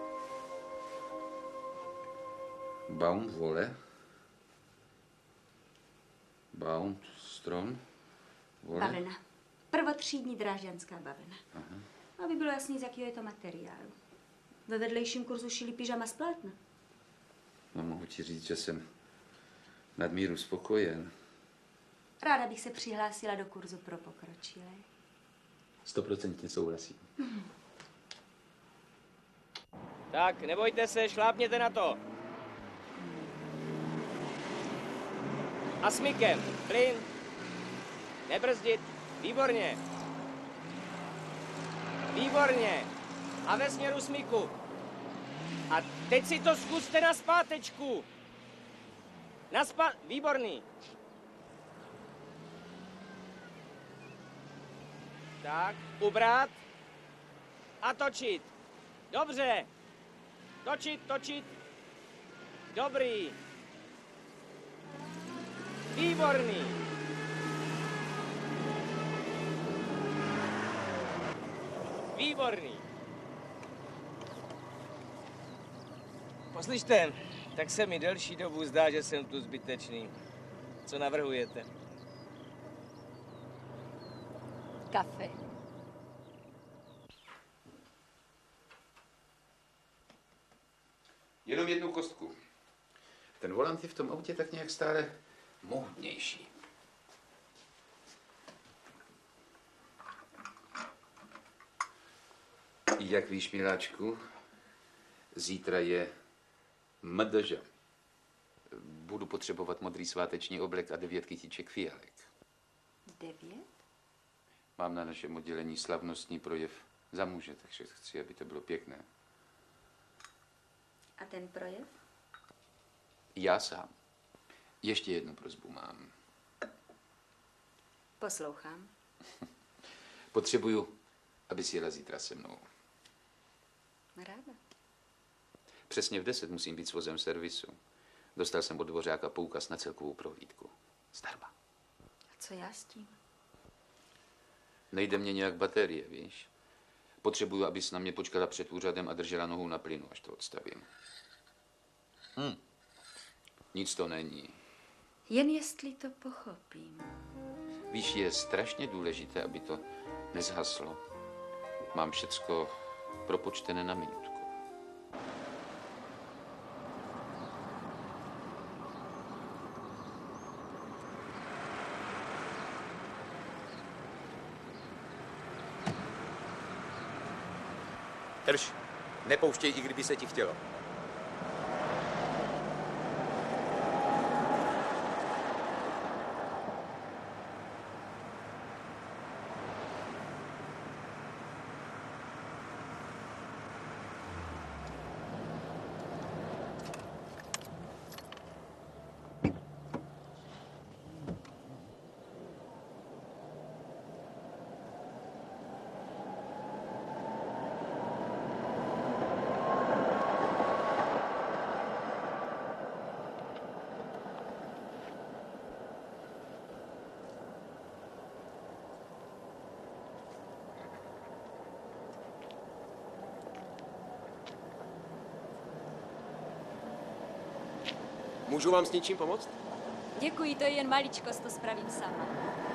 Speaker 22: Baumwolle. Baum, strom, vole.
Speaker 21: Bavlna. Prvotřídní drážďanská bavlna.
Speaker 22: Aha.
Speaker 21: Aby bylo jasný, z jakého je to materiálu. Ve vedlejším kurzu šili pyžama z plátna.
Speaker 22: No, mohu ti říct, že jsem nadmíru spokojen.
Speaker 21: Ráda bych se přihlásila do kurzu pro pokročilé.
Speaker 22: 100% souhlasím.
Speaker 3: Tak, nebojte se, šlápněte na to. A smykem, plyn. Nebrzdit, výborně. Výborně. A ve směru smyku. A teď si to zkuste na zpátečku. Výborný. Tak, ubrat. A točit. Dobře. Točit. Dobrý. Výborný. Výborný. Poslyšte, tak se mi delší dobu zdá, že jsem tu zbytečný. Co navrhujete?
Speaker 21: Kafe.
Speaker 22: Jenom jednu kostku. Ten volant je v tom autě tak nějak stále mohutnější. Jak víš, miláčku, zítra je MDŽ. Budu potřebovat modrý sváteční oblek a 9 kytiček fialek.
Speaker 21: 9?
Speaker 22: Mám na našem oddělení slavnostní projev za muže, takže chci, aby to bylo pěkné.
Speaker 21: A ten projev?
Speaker 22: Já sám. Ještě jednu prosbu mám.
Speaker 21: Poslouchám.
Speaker 22: Potřebuju, aby si jela zítra se mnou.
Speaker 21: Ráda.
Speaker 22: Přesně v 10 musím být s vozem servisu. Dostal jsem od dvořáka poukaz na celkovou prohlídku. Zdarma.
Speaker 21: A co já s tím?
Speaker 22: Nejde mě nějak baterie, víš? Potřebuju, abys na mě počkala před úřadem a držela nohou na plynu, až to odstavím. Nic to není.
Speaker 21: Jen jestli to pochopím.
Speaker 22: Víš, je strašně důležité, aby to nezhaslo. Mám všecko propočtené na minutku. Drž, nepouštěj, i kdyby se ti chtělo.
Speaker 9: Můžu vám s něčím pomoct?
Speaker 21: Děkuji, to je jen maličkost, to spravím sama.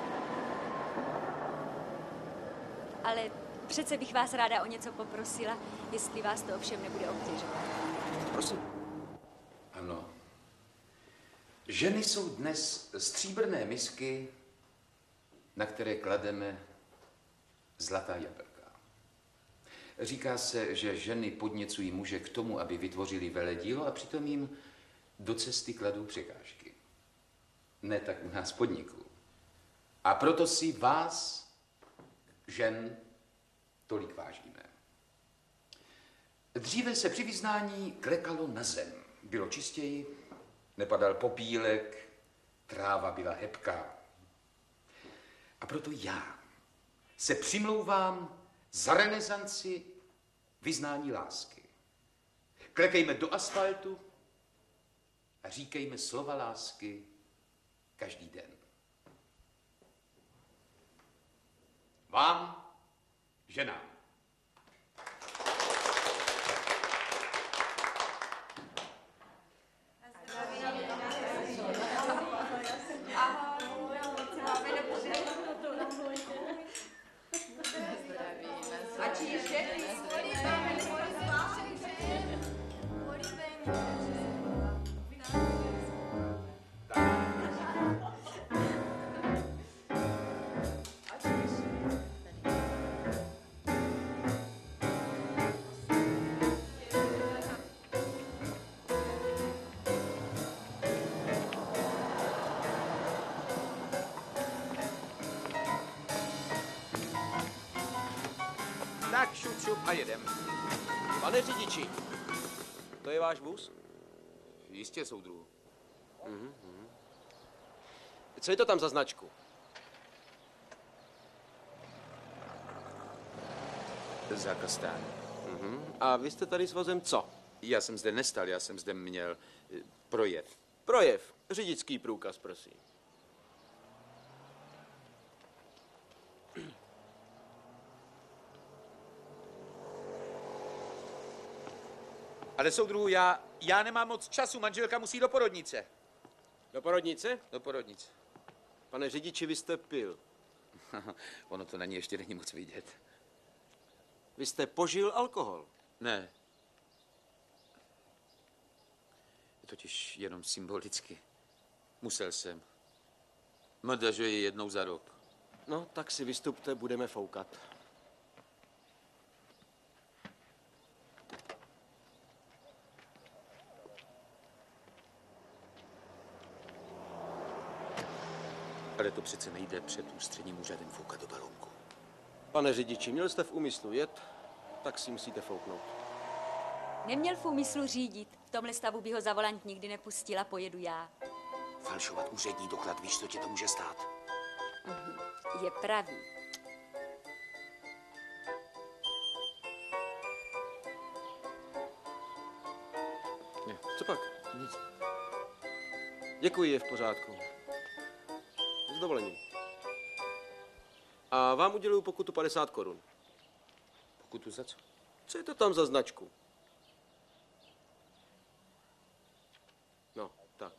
Speaker 21: Ale přece bych vás ráda o něco poprosila, jestli vás to ovšem nebude obtěžovat.
Speaker 9: Prosím.
Speaker 22: Ano. Ženy jsou dnes stříbrné misky, na které klademe zlatá jablka. Říká se, že ženy podněcují muže k tomu, aby vytvořili veledílo a přitom jim do cesty kladou překážky. Ne tak u nás podniků. A proto si vás, žen, tolik vážíme. Dříve se při vyznání klekalo na zem. Bylo čistěji, nepadal popílek, tráva byla hebká. A proto já se přimlouvám za renesanci vyznání lásky. Klekejme do asfaltu a říkejme slova lásky každý den. Vám, ženám.
Speaker 9: Tak šup, šup a jedem. Pane řidiči, To je váš vůz?
Speaker 22: Jistě, soudruhu.
Speaker 9: Co je to tam za značku?
Speaker 22: Zakastán.
Speaker 9: A vy jste tady s vozem co?
Speaker 22: Já jsem zde nestal, já jsem zde měl projev.
Speaker 9: Projev. Řidičský průkaz, prosím.
Speaker 22: Ale soudruhu, já nemám moc času, manželka musí do porodnice.
Speaker 9: Do porodnice?
Speaker 22: Do porodnice.
Speaker 9: Pane řidiči, vy jste pil.
Speaker 22: Ono to na ní ještě není moc vidět.
Speaker 9: Vy jste požil alkohol?
Speaker 22: Ne. Totiž jenom symbolicky. Musel jsem. Mrda, že je jednou za rok.
Speaker 9: No, tak si vystupte, budeme foukat.
Speaker 22: Ale to přece nejde před ústředním úřadem foukat do balónku.
Speaker 9: Pane řidiči, měl jste v úmyslu jet, tak si musíte fouknout.
Speaker 21: Neměl v úmyslu řídit. V tomhle stavu by ho za volant nikdy nepustila, pojedu já.
Speaker 22: Falšovat úřední doklad, víš, co tě to může stát?
Speaker 21: Je pravý.
Speaker 9: Ne, co pak? Nic. Děkuji, je v pořádku. S dovolením. A vám uděluju pokutu 50 korun.
Speaker 22: Pokutu za co?
Speaker 9: Co je to tam za značku? No, tak.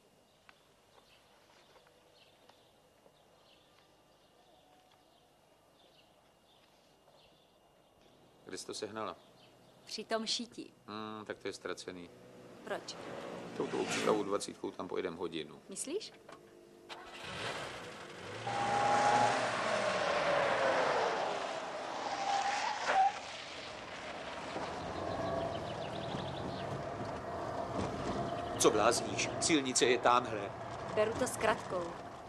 Speaker 22: Kde jsi to sehnala?
Speaker 21: Při tom šití.
Speaker 22: Tak to je ztracený.
Speaker 21: Proč?
Speaker 22: Touto přípravou 20 tam pojedem hodinu.
Speaker 21: Myslíš?
Speaker 22: Co blázníš? Silnice je támhle.
Speaker 21: Beru to s kratkou.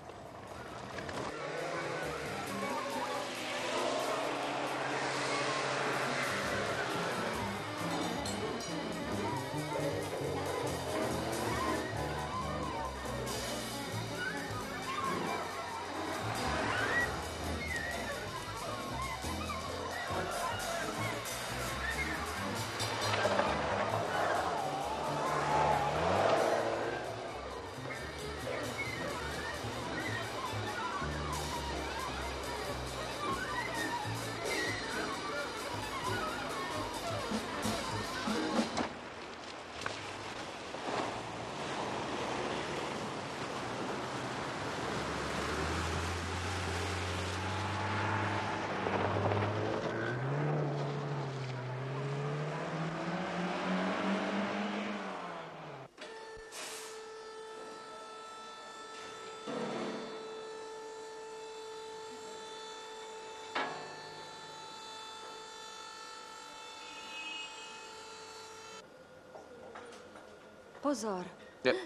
Speaker 21: Pozor.
Speaker 22: Je.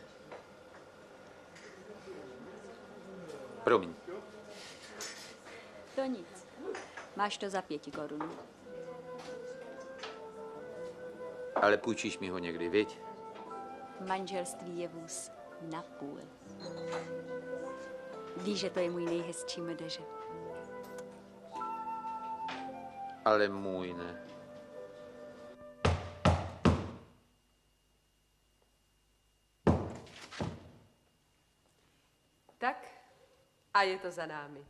Speaker 22: Promiň.
Speaker 21: To nic. Máš to za 5 korun.
Speaker 22: Ale půjčíš mi ho někdy, viď?
Speaker 21: Manželství je vůz na půl. Víš, že to je můj nejhezčí medeže.
Speaker 22: Ale můj ne.
Speaker 1: Tak a je to za námi.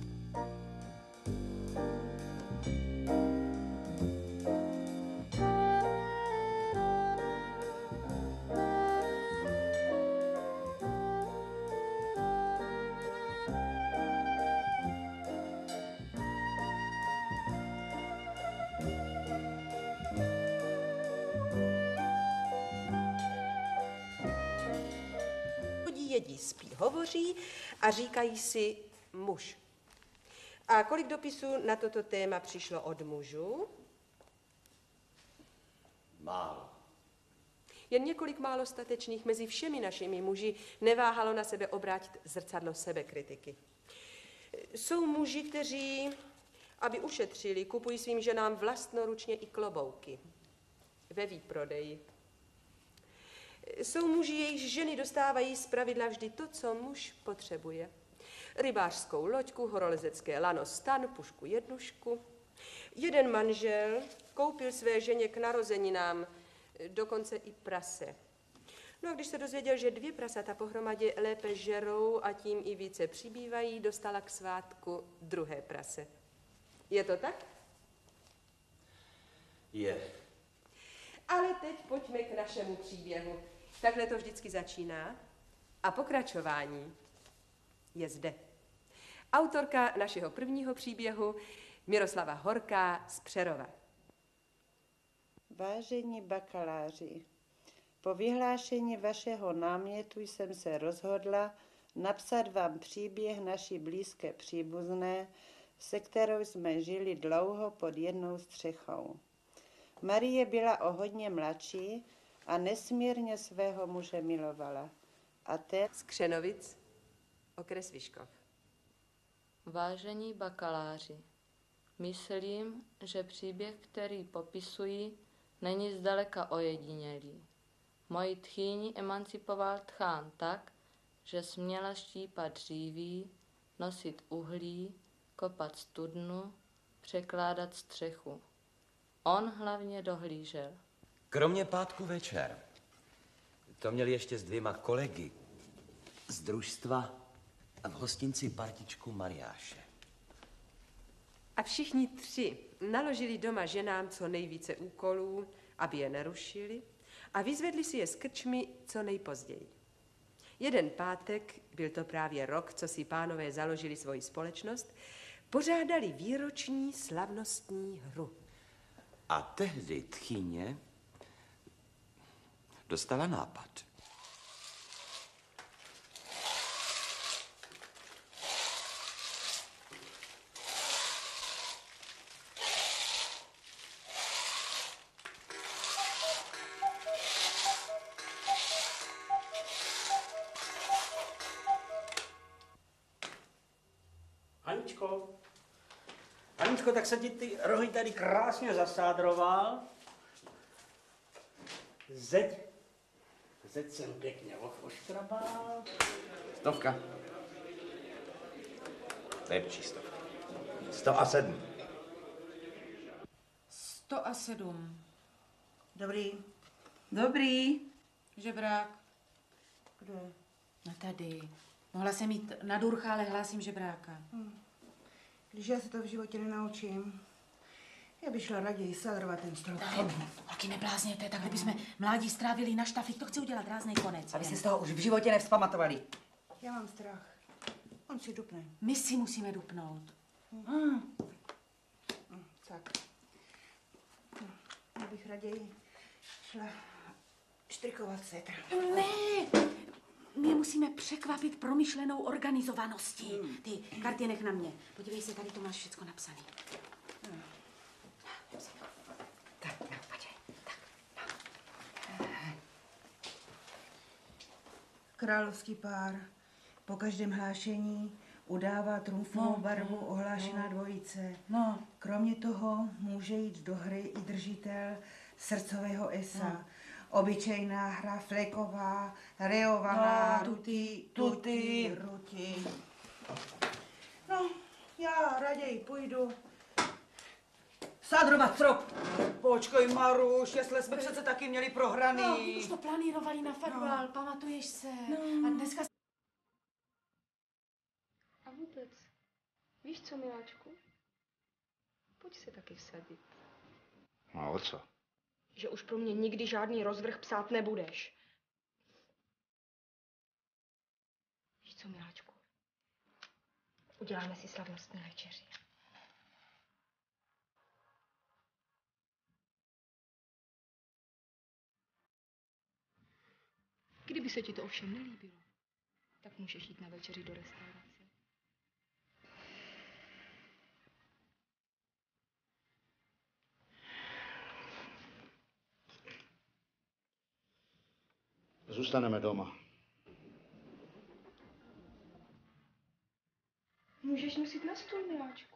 Speaker 1: Jedí, spí, hovoří a říkají si muž. A kolik dopisů na toto téma přišlo od mužů?
Speaker 2: Málo.
Speaker 1: Jen několik málo statečných mezi všemi našimi muži neváhalo na sebe obrátit zrcadlo sebekritiky. Jsou muži, kteří, aby ušetřili, kupují svým ženám vlastnoručně i klobouky ve výprodeji. Jsou muži, jejichž ženy dostávají zpravidla vždy to, co muž potřebuje. Rybářskou loďku, horolezecké lano stan, pušku jednušku. Jeden manžel koupil své ženě k narozeninám dokonce i prase. No a když se dozvěděl, že 2 prasata pohromadě lépe žerou a tím i více přibývají, dostala k svátku 2. prase. Je to tak?
Speaker 2: Je.
Speaker 1: Ale teď pojďme k našemu příběhu. Takhle to vždycky začíná a pokračování je zde. Autorka našeho prvního příběhu Miroslava Horká z Přerova.
Speaker 10: Vážení bakaláři, po vyhlášení vašeho námětu jsem se rozhodla napsat vám příběh naší blízké příbuzné, se kterou jsme žili dlouho pod jednou střechou. Marie byla o hodně mladší a nesmírně svého muže milovala. A ten
Speaker 1: z Křenovic, okres Vyškov.
Speaker 15: Vážení bakaláři, myslím, že příběh, který popisuji, není zdaleka ojedinělý. Moji tchýni emancipoval tchán tak, že směla štípat dříví, nosit uhlí, kopat studnu, překládat střechu. On hlavně dohlížel.
Speaker 2: Kromě pátku večer, to měl ještě s 2 kolegy z družstva v hostinci Partičku Mariáše.
Speaker 1: A všichni 3 naložili doma ženám co nejvíce úkolů, aby je nerušili, a vyzvedli si je z krčmy co nejpozději. Jeden pátek, byl to právě rok, co si pánové založili svoji společnost, pořádali výroční slavnostní hru.
Speaker 2: A tehdy tchýně dostala nápad.
Speaker 12: Aničko, tak se ti ty rohy tady krásně zasádroval. Zeď jsem pěkně oškrabal.
Speaker 3: 100. Lepší 100.
Speaker 20: 107.
Speaker 16: 107.
Speaker 19: Dobrý.
Speaker 16: Dobrý. Žebrák.
Speaker 19: Kde je?
Speaker 16: No tady. Mohla jsem jít na Durcha, ale hlásím žebráka.
Speaker 19: Když já se to v životě nenaučím, já bych šla raději sadrovat ten strop.
Speaker 16: Taky neblázněte, takhle bychom mládí strávili na štaflík, to chci udělat ráznej konec.
Speaker 14: Aby se z toho už v životě nevzpamatovali.
Speaker 19: Já mám strach. On si dupne.
Speaker 16: My si musíme dupnout.
Speaker 19: Tak. Já bych raději šla štrikovat svetr.
Speaker 16: Ne! My je musíme překvapit promyšlenou organizovaností. Ty karty nech na mě. Podívej se, tady to máš všecko napsané.
Speaker 14: Tak, no, počkej.
Speaker 19: Královský pár po každém hlášení udává trumfovou barvu ohlášená dvojice. Kromě toho může jít do hry i držitel srdcového esa. Obyčejná hra, fleková, reovaná, ruti. No, já raději půjdu sadrovat strop.
Speaker 14: Počkej, Maruš, jestli jsme přece taky měli prohraný.
Speaker 16: No, už to planírovali na farbal, pamatuješ se. A dneska...
Speaker 11: A vůbec, víš co, miláčku? Pojď se taky vsadit.
Speaker 4: No, o co?
Speaker 11: Že už pro mě nikdy žádný rozvrh psát nebudeš. Víš co, miláčku? Uděláme si slavnostní večeři. Kdyby se ti to ovšem nelíbilo, tak můžeš jít na večeři do restaurace.
Speaker 4: Zůstaneme doma.
Speaker 11: Můžeš nosit na stůl, miláčku.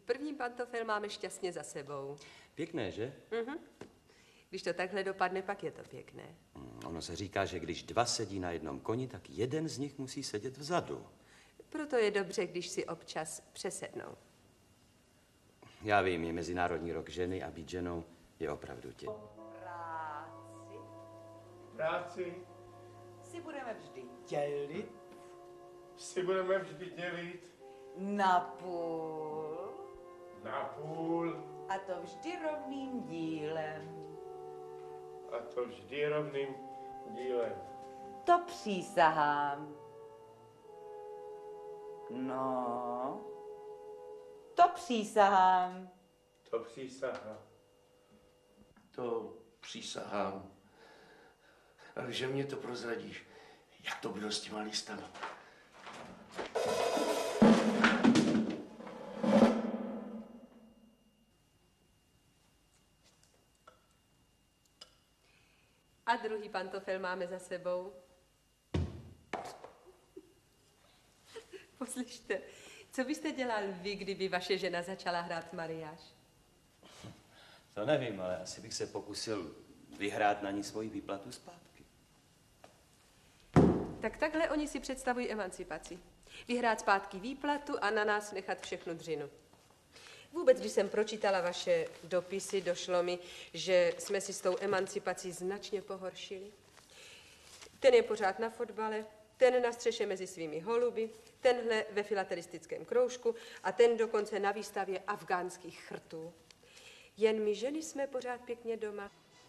Speaker 1: První pantofel máme šťastně za sebou.
Speaker 2: Pěkné, že?
Speaker 1: Když to takhle dopadne, pak je to pěkné.
Speaker 2: Ono se říká, že když dva sedí na jednom koni, tak jeden z nich musí sedět vzadu.
Speaker 1: Proto je dobře, když si občas přesednou.
Speaker 2: Já vím, je Mezinárodní rok ženy a být ženou je opravdu tě.
Speaker 18: Práci
Speaker 14: Si budeme vždy dělit
Speaker 18: si budeme vždy dělit
Speaker 14: na půl
Speaker 18: na půl
Speaker 14: a to vždy rovným dílem.
Speaker 18: a to vždy rovným dílem.
Speaker 14: To přísahám. No, to přísahám.
Speaker 18: To přísahám.
Speaker 7: To přísahám. Ale že mě to prozradíš, jak to bylo s těma listama.
Speaker 1: A druhý pantofel máme za sebou. Poslyšte, co byste dělal vy, kdyby vaše žena začala hrát mariáš?
Speaker 2: To nevím, ale asi bych se pokusil vyhrát na ní svoji výplatu zpátky.
Speaker 1: Tak takhle oni si představují emancipaci. Vyhrát zpátky výplatu a na nás nechat všechnu dřinu. Vůbec, když jsem pročítala vaše dopisy, došlo mi, že jsme si s tou emancipací značně pohoršili. Ten je pořád na fotbale, ten na střeše mezi svými holuby, tenhle ve filatelistickém kroužku a ten dokonce na výstavě afgánských chrtů. Jen my ženy jsme pořád pěkně doma.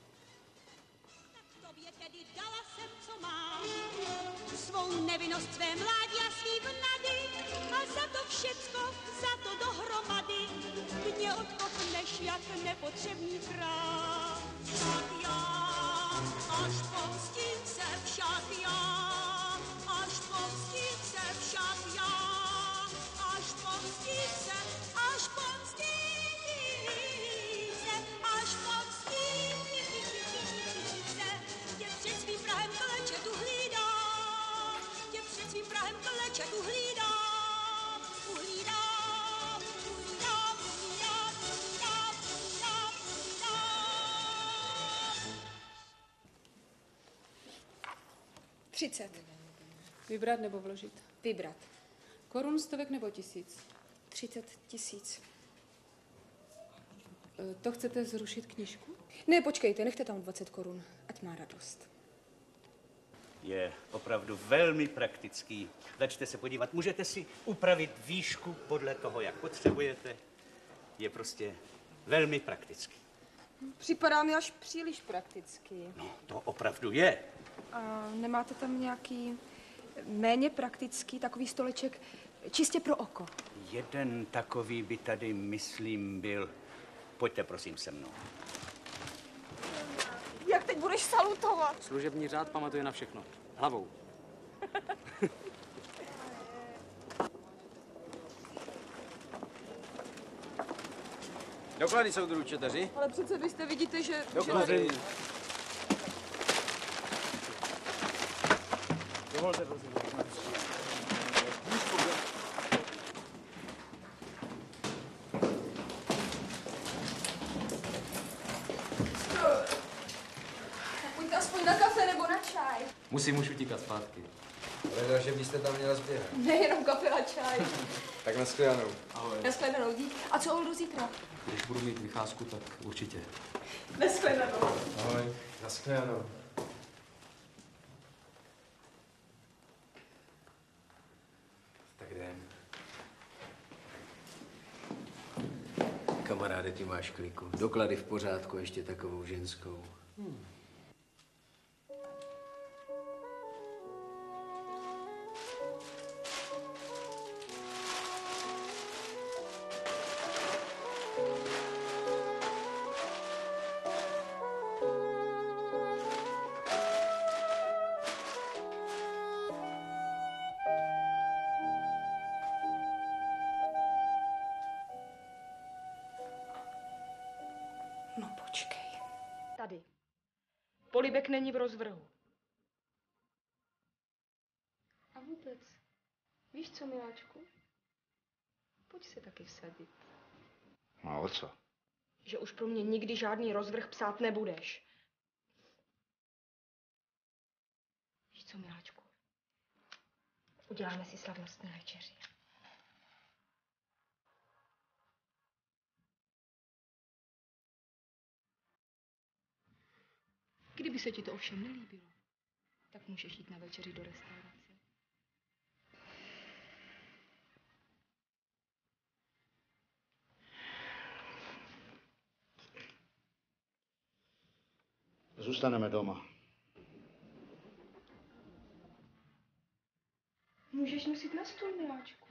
Speaker 6: Tobě tedy dala jsem, co mám, svou nevinnost, své mládí a svý vnady a za to všecko, za to dohromady mě odkopneš jak nepotřebný krát. Však já, až pomstím se však já, až pomstím se však já, až pomstím se, až pomstím se, až pomstím se, tě před svým prahem klečetu hlídám, tě před svým prahem klečetu hlídám, uhlídám, uhlídám, uhlídám, uhlídám, uhlídám, uhlídám.
Speaker 11: 30. Vybrat nebo vložit?
Speaker 5: Vybrat.
Speaker 11: Korun, stovek nebo 1000?
Speaker 5: 30 000.
Speaker 11: To chcete zrušit knížku?
Speaker 5: Ne, počkejte, nechte tam 20 korun, ať má radost.
Speaker 12: Je opravdu velmi praktický. Začte se podívat. Můžete si upravit výšku podle toho, jak potřebujete. Je prostě velmi praktický.
Speaker 5: Připadá mi až příliš praktický.
Speaker 12: No, to opravdu je.
Speaker 5: A nemáte tam nějaký méně praktický takový stoleček čistě pro oko?
Speaker 12: Jeden takový by tady, myslím, byl. Pojďte, prosím, se mnou.
Speaker 5: Jak teď budeš salutovat?
Speaker 13: Služební řád pamatuje na všechno. Hlavou.
Speaker 9: Doklady jsou tu, čteři.
Speaker 11: Ale přece vy jste vidíte, že...
Speaker 9: Doklady.
Speaker 13: Dovolte, prosím.
Speaker 11: Pojďte aspoň na kafe nebo na čaj.
Speaker 13: Musím už utíkat zpátky.
Speaker 9: Ale že byste tam měla zběhat.
Speaker 11: Nejenom kafe a čaj.
Speaker 9: Tak nashledanou.
Speaker 13: Ahoj.
Speaker 11: Nashledanou, dík. A co Oldu zítra?
Speaker 13: Když budu mít vycházku, tak určitě.
Speaker 11: Nashledanou.
Speaker 9: Ahoj. Nashledanou. Tak jdem.
Speaker 13: Kamaráde, ty máš kliku. Doklady v pořádku, ještě takovou ženskou.
Speaker 5: No počkej.
Speaker 11: Tady. Polibek není v rozvrhu. A vůbec, víš co, miláčku? Pojď se taky vsadit.
Speaker 4: No o co?
Speaker 11: Že už pro mě nikdy žádný rozvrh psát nebudeš. Víš co, miláčku? Uděláme si slavnostní večeři. Kdyby se ti to ovšem nelíbilo, tak můžeš jít na večeři do restaurace.
Speaker 4: Zůstaneme doma.
Speaker 11: Můžeš nosit na stůl, miláčku.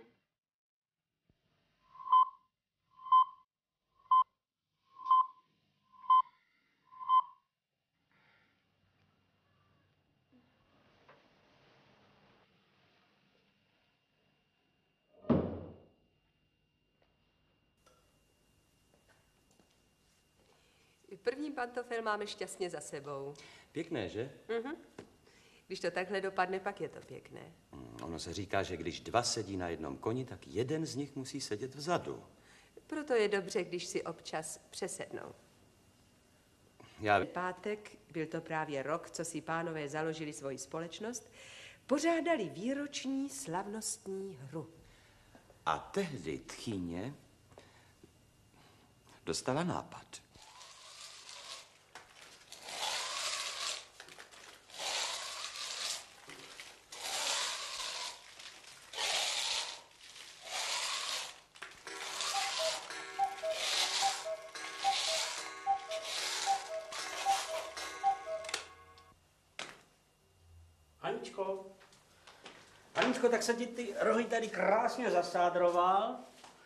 Speaker 1: První pantofel máme šťastně za sebou.
Speaker 2: Pěkné, že?
Speaker 1: Když to takhle dopadne, pak je to pěkné.
Speaker 2: Ono se říká, že když dva sedí na jednom koni, tak jeden z nich musí sedět vzadu.
Speaker 1: Proto je dobře, když si občas přesednou. Pátek, byl to právě rok, co si pánové založili svoji společnost, pořádali výroční slavnostní hru.
Speaker 2: A tehdy tchýně dostala nápad.
Speaker 12: Aničko, tak se ti ty rohy tady krásně zasádroval.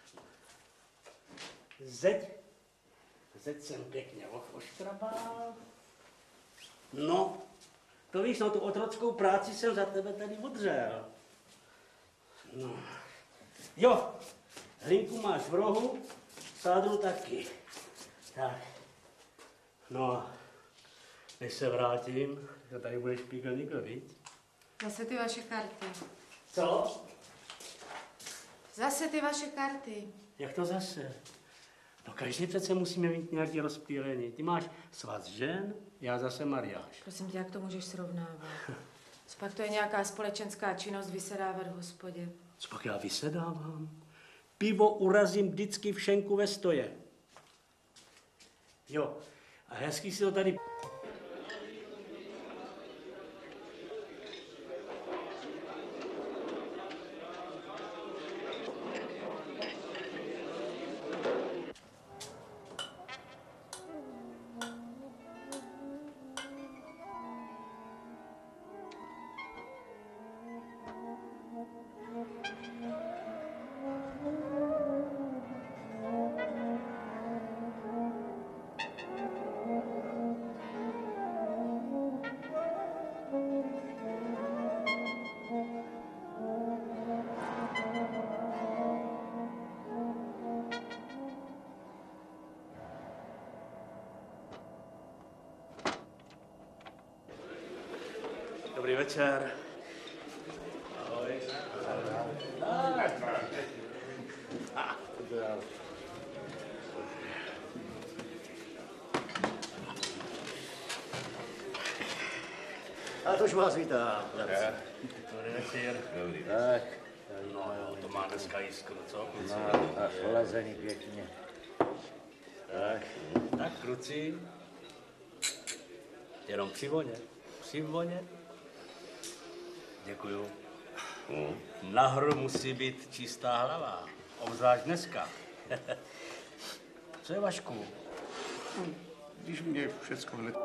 Speaker 12: Zeď jsem pěkně oškrabal. No, to víš, no tu otrockou práci jsem za tebe tady odřel. No. Jo, hlinku máš v rohu, sádru taky. Tak. No, než se vrátím, že tady budeš píkl nikdo, víc?
Speaker 16: Zase ty vaše karty.
Speaker 12: Co?
Speaker 16: Zase ty vaše karty.
Speaker 12: Jak to zase? No každý přece musíme mít nějaké rozptýlení. Ty máš svaz žen, já zase mariáš.
Speaker 16: Prosím tě, jak to můžeš srovnávat? Co pak to je nějaká společenská činnost vysedávat v hospodě?
Speaker 12: Co pak já vysedávám? Pivo urazím vždycky v šenku ve stoje. Jo, a hezky si to tady... Dobrý večer. Ahoj.
Speaker 20: A tož vás vítám.
Speaker 12: Dobrý večer.
Speaker 20: Dobrý. Tak.
Speaker 12: No jo, to má dneska jiskru, co, kluci?
Speaker 20: No, a polezený pěkně. Tak.
Speaker 12: Tak, kluci. Jenom při voně. Při voně. Děkuju. Nahoru musí být čistá hlava. Obzvlášť dneska. Co je, Vašku?
Speaker 7: Když mě všecko hned...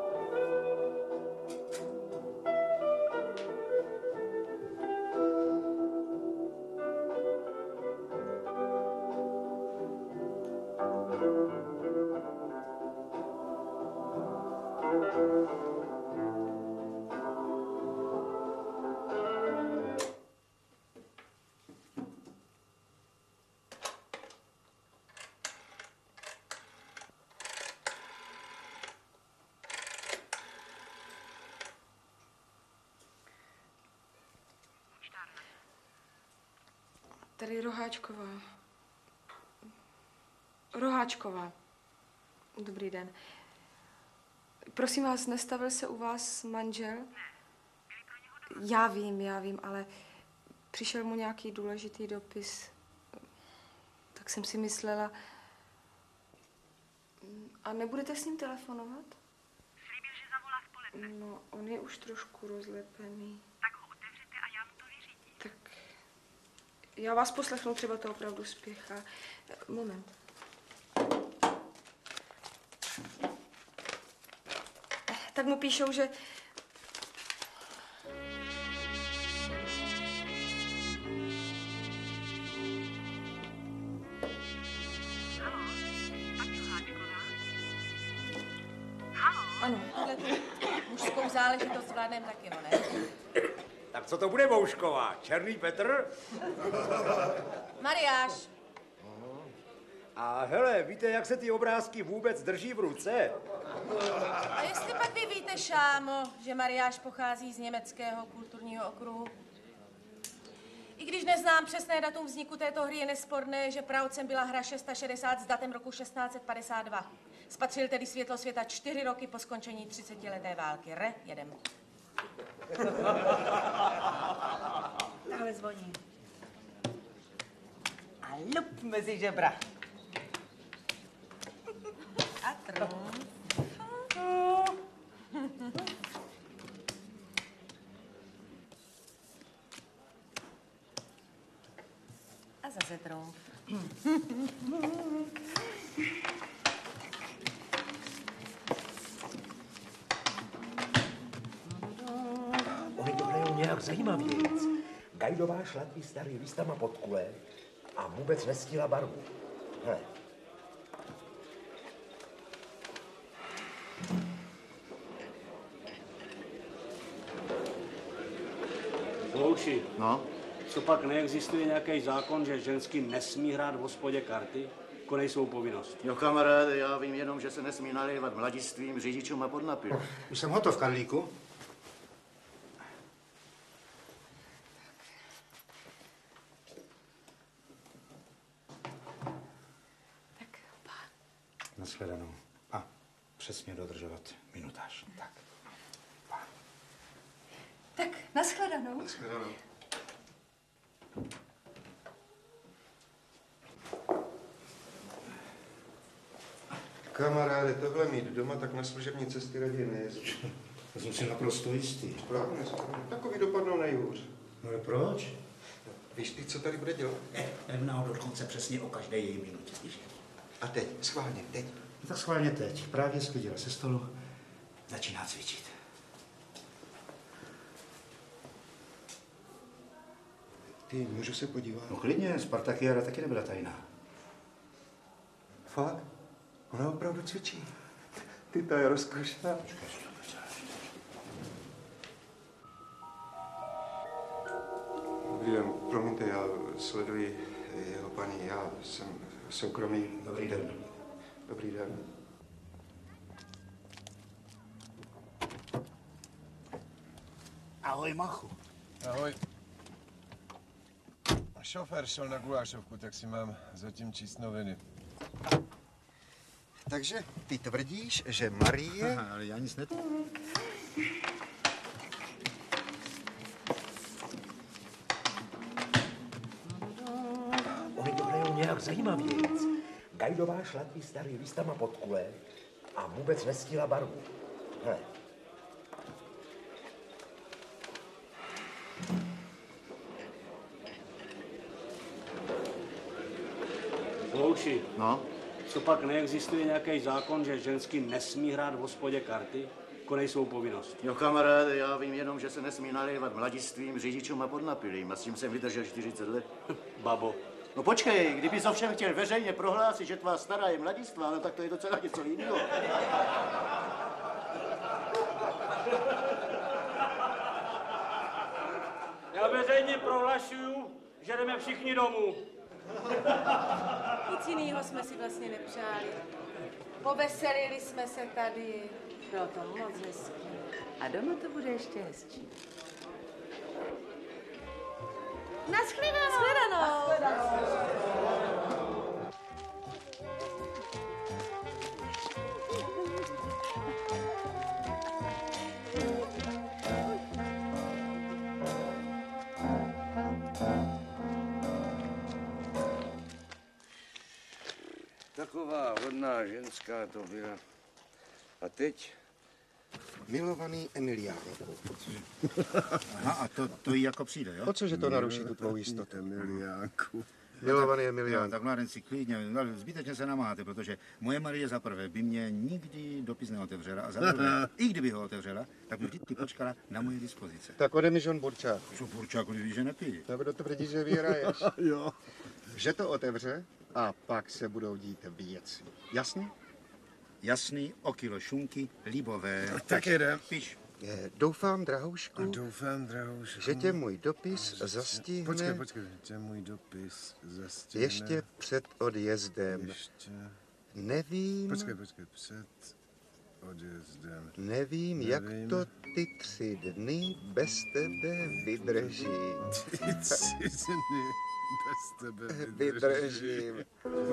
Speaker 11: Tady Roháčková. Roháčková. Dobrý den. Prosím vás, nestavil se u vás manžel? Ne. Já vím, ale přišel mu nějaký důležitý dopis. Tak jsem si myslela... A nebudete s ním telefonovat?
Speaker 8: Slíbil, že zavolá v poledne.
Speaker 11: No, on je už trošku rozlepený.
Speaker 8: Tak ho otevřete a já mu to vyřídím.
Speaker 11: Tak já vás poslechnu, třeba to opravdu spěchá. Moment. Tak mu píšou, že... Ano.
Speaker 16: Tuhle tu mužskou záležitost zvládnem taky, no ne?
Speaker 20: Tak co to bude, Boušková? Černý Petr?
Speaker 16: Mariáš.
Speaker 20: A hele, víte, jak se ty obrázky vůbec drží v ruce?
Speaker 16: A jestli pak vy víte, šámo, že Mariáš pochází z německého kulturního okruhu? I když neznám přesné datum vzniku této hry, je nesporné, že pravcem byla hra 660 s datem roku 1652. Spatřil tedy světlo světa 4 roky po skončení 30leté války. Jedem.
Speaker 14: Tahle zvoní. A lup mezi žebra. A trům.
Speaker 16: A zase trům.
Speaker 20: Oni to hrajou nějak zajímavějíc. Gajdová šlatví starý listama pod kule a vůbec nestihla barvu. Hele.
Speaker 12: Louši,
Speaker 17: No?
Speaker 12: co pak neexistuje nějaký zákon, že ženský nesmí hrát v hospodě karty? Konej svou povinnost.
Speaker 17: Jo, kamaráde, já vím jenom, že se nesmí nalévat mladistvím, řidičům a podnapilům.
Speaker 4: Už jsem hotov, Karlíku. Nashledanou. A přesně dodržovat minutáž. Tak.
Speaker 11: Tak, nashledanou.
Speaker 4: Nashledanou.
Speaker 23: Kamaráde, tohle mít doma, tak na služební cesty raději nejezdí.
Speaker 4: To jsem si naprosto jistý.
Speaker 23: Správně, takový dopadnou nejhůř.
Speaker 4: No ale proč?
Speaker 23: Víš ty, co tady bude dělat?
Speaker 4: Jedná dokonce přesně o každé její minutě.
Speaker 23: A teď, schválně, teď.
Speaker 4: No tak schválně teď. Právě sklidila se stolu. Začíná cvičit.
Speaker 23: Ty, můžu se podívat?
Speaker 4: No klidně, Spartakiáda taky nebyla tajná.
Speaker 23: Fakt? Ona opravdu cvičí. Ty, to je rozkošná. Dobrý den, promiňte, já sleduji jeho paní, já jsem soukromý. Dobrý den. Dobrý den.
Speaker 24: Ahoj, Machu.
Speaker 25: Ahoj. Šofér šel na gulášovku, tak si mám zatím číst noviny.
Speaker 23: Takže ty tvrdíš, že Marie...
Speaker 4: Aha, ale já nic netvrdím.
Speaker 20: Oni to hrajou nějak zajímavějíc. Gajdová šlatví starý listama pod kule a vůbec nestihla barvu. Hele.
Speaker 12: Louši,
Speaker 17: No?
Speaker 12: co pak neexistuje nějaký zákon, že ženský nesmí hrát v hospodě karty? Konej svou povinnost.
Speaker 17: Jo, kamaráde, já vím jenom, že se nesmí nalévat mladistvím, řidičům a podnapilým. A s tím jsem vydržel 40 let.
Speaker 12: Babo.
Speaker 17: No počkej, kdyby ovšem chtěl veřejně prohlásit, že tvá stará je mladistvá, no tak to je docela něco jiného.
Speaker 12: Já veřejně prohlašuju, že jdeme všichni domů.
Speaker 16: Nic jinýho jsme si vlastně nepřáli. Poveselili jsme se tady. Bylo to moc hezký.
Speaker 14: A doma to bude ještě hezčí.
Speaker 16: Nashledanou. Nashledanou.
Speaker 20: Pechová, hodná ženská to byla. A teď milovaný Emiliánku.
Speaker 4: Aha, a to jí jako přijde, jo?
Speaker 20: O cože to naruší tu tvou jistotu?
Speaker 23: Emiliánku.
Speaker 20: Milovaný Emilián.
Speaker 4: Tak mládenci, klidně, ale zbytečně se namáte, protože moje Marie za prvé by mě nikdy dopis neotevřela a za druhé, i kdyby ho otevřela, tak by vždycky počkala na moje dispozice.
Speaker 20: Tak ode mi žon Burčáku.
Speaker 4: Co Burčáku, když že nepí?
Speaker 20: Tak kdo tvrdí, že vyhraješ.
Speaker 23: Jo.
Speaker 20: Že to otevře a pak se budou dít věci. Jasný?
Speaker 4: Jasný, o kilo šunky, libové.
Speaker 23: Tak jedem.
Speaker 4: Píš.
Speaker 20: Doufám, drahoušku,
Speaker 23: že
Speaker 20: tě můj dopis zastihne
Speaker 23: Počkej, že tě můj dopis zastihne.
Speaker 20: ještě před odjezdem. Nevím,
Speaker 23: Počkej, před odjezdem.
Speaker 20: nevím, jak to ty 3 dny bez tebe vydrží.
Speaker 23: Ty 3 dny bez tebe
Speaker 20: Vydržím.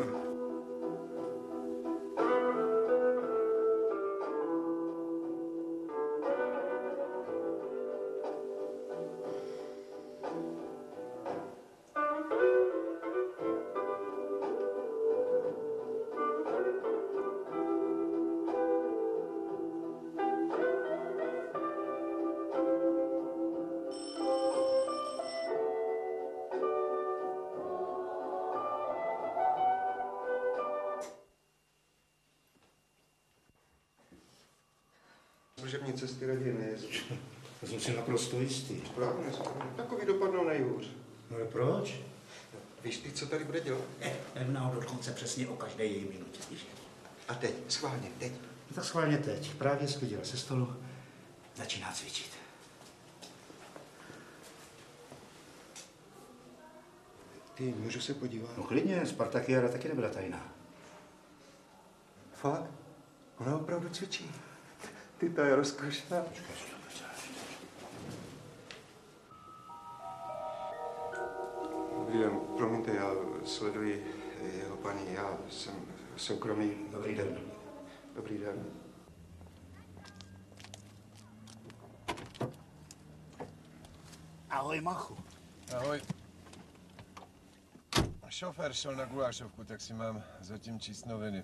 Speaker 23: Služební cesty raději nejezdí.
Speaker 4: To jsem si naprosto jistý.
Speaker 23: Správně, takový dopadnou nejhůř.
Speaker 4: No ale proč?
Speaker 23: Víš ty, co tady bude dělat?
Speaker 4: Nevím dokonce přesně o každé její minutě.
Speaker 23: A teď, schválně, teď.
Speaker 4: No tak schválně teď. Právě sklidila se stolu, začíná cvičit.
Speaker 23: Ty, můžu se podívat?
Speaker 4: No klidně, Spartakiáda taky nebyla tajná.
Speaker 23: Fakt? Ona opravdu cvičí. Ty, to je rozkošná. Dobrý den, promiňte, já sleduji jeho paní, já jsem soukromý.
Speaker 4: Dobrý den.
Speaker 23: Dobrý den.
Speaker 4: Ahoj, Machu.
Speaker 25: Ahoj. Šofér šel na gulášovku, tak si mám zatím číst noviny.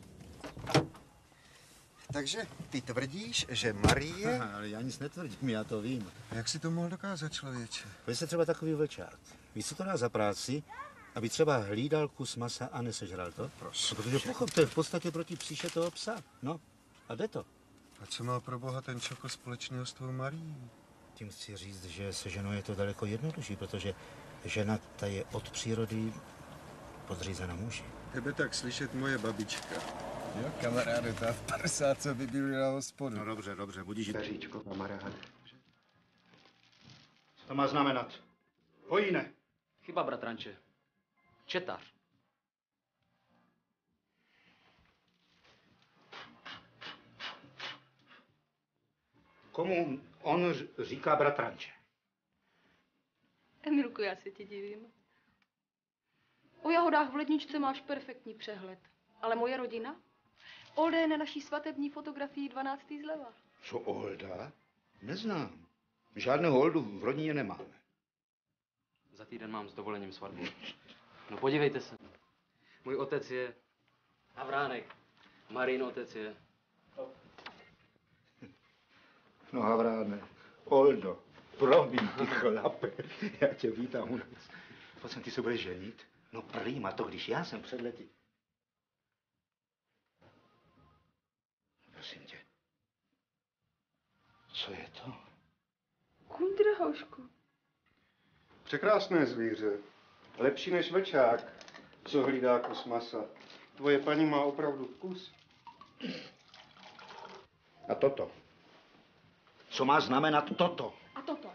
Speaker 20: Takže ty tvrdíš, že Marie...
Speaker 4: Aha, ale já nic netvrdím, já to vím.
Speaker 20: Jak si to mohl dokázat, člověče?
Speaker 4: Vy jste třeba takový vlčák. Víš, co to dá za práci, aby třeba hlídal kus masa a nesežral to?
Speaker 20: Prosím.
Speaker 4: No, protože pochop, to je v podstatě proti příše toho psa. No, a jde to.
Speaker 20: A co má pro boha ten čoko společného s tvou Marií?
Speaker 4: Tím chci říct, že se ženou je to daleko jednodušší, protože žena ta je od přírody podřízena muži.
Speaker 20: Tebe tak slyšet moje babička.
Speaker 25: Jo, kamaráde, ta v 50 vybílila hospodu.
Speaker 4: No dobře, budíš.
Speaker 20: Peříčko, kamaráde.
Speaker 4: To má znamenat. Hojíne.
Speaker 10: Chyba, bratranče. Četař.
Speaker 4: Komu on říká bratranče?
Speaker 15: Emilku, já se ti divím. O jahodách v ledničce máš perfektní přehled. Ale moje rodina? Olda je na naší svatební fotografii 12. zleva.
Speaker 4: Co Olda? Neznám. Žádného Oldu v rodině nemáme.
Speaker 10: Za týden mám s dovolením svatbu. No podívejte se. Můj otec je Havránek. Marín otec je...
Speaker 4: No Havráne, Oldo, promiň ty chlape, já tě vítám u nás. Pojď sem, ty se budeš ženit? No prýma to, když já jsem před lety. Prosím tě, co je to?
Speaker 15: Kundra, hošku.
Speaker 23: Překrásné zvíře. Lepší než vlčák, co hlídá kus masa. Tvoje paní má opravdu vkus.
Speaker 4: A toto? Co má znamenat toto?
Speaker 15: A toto?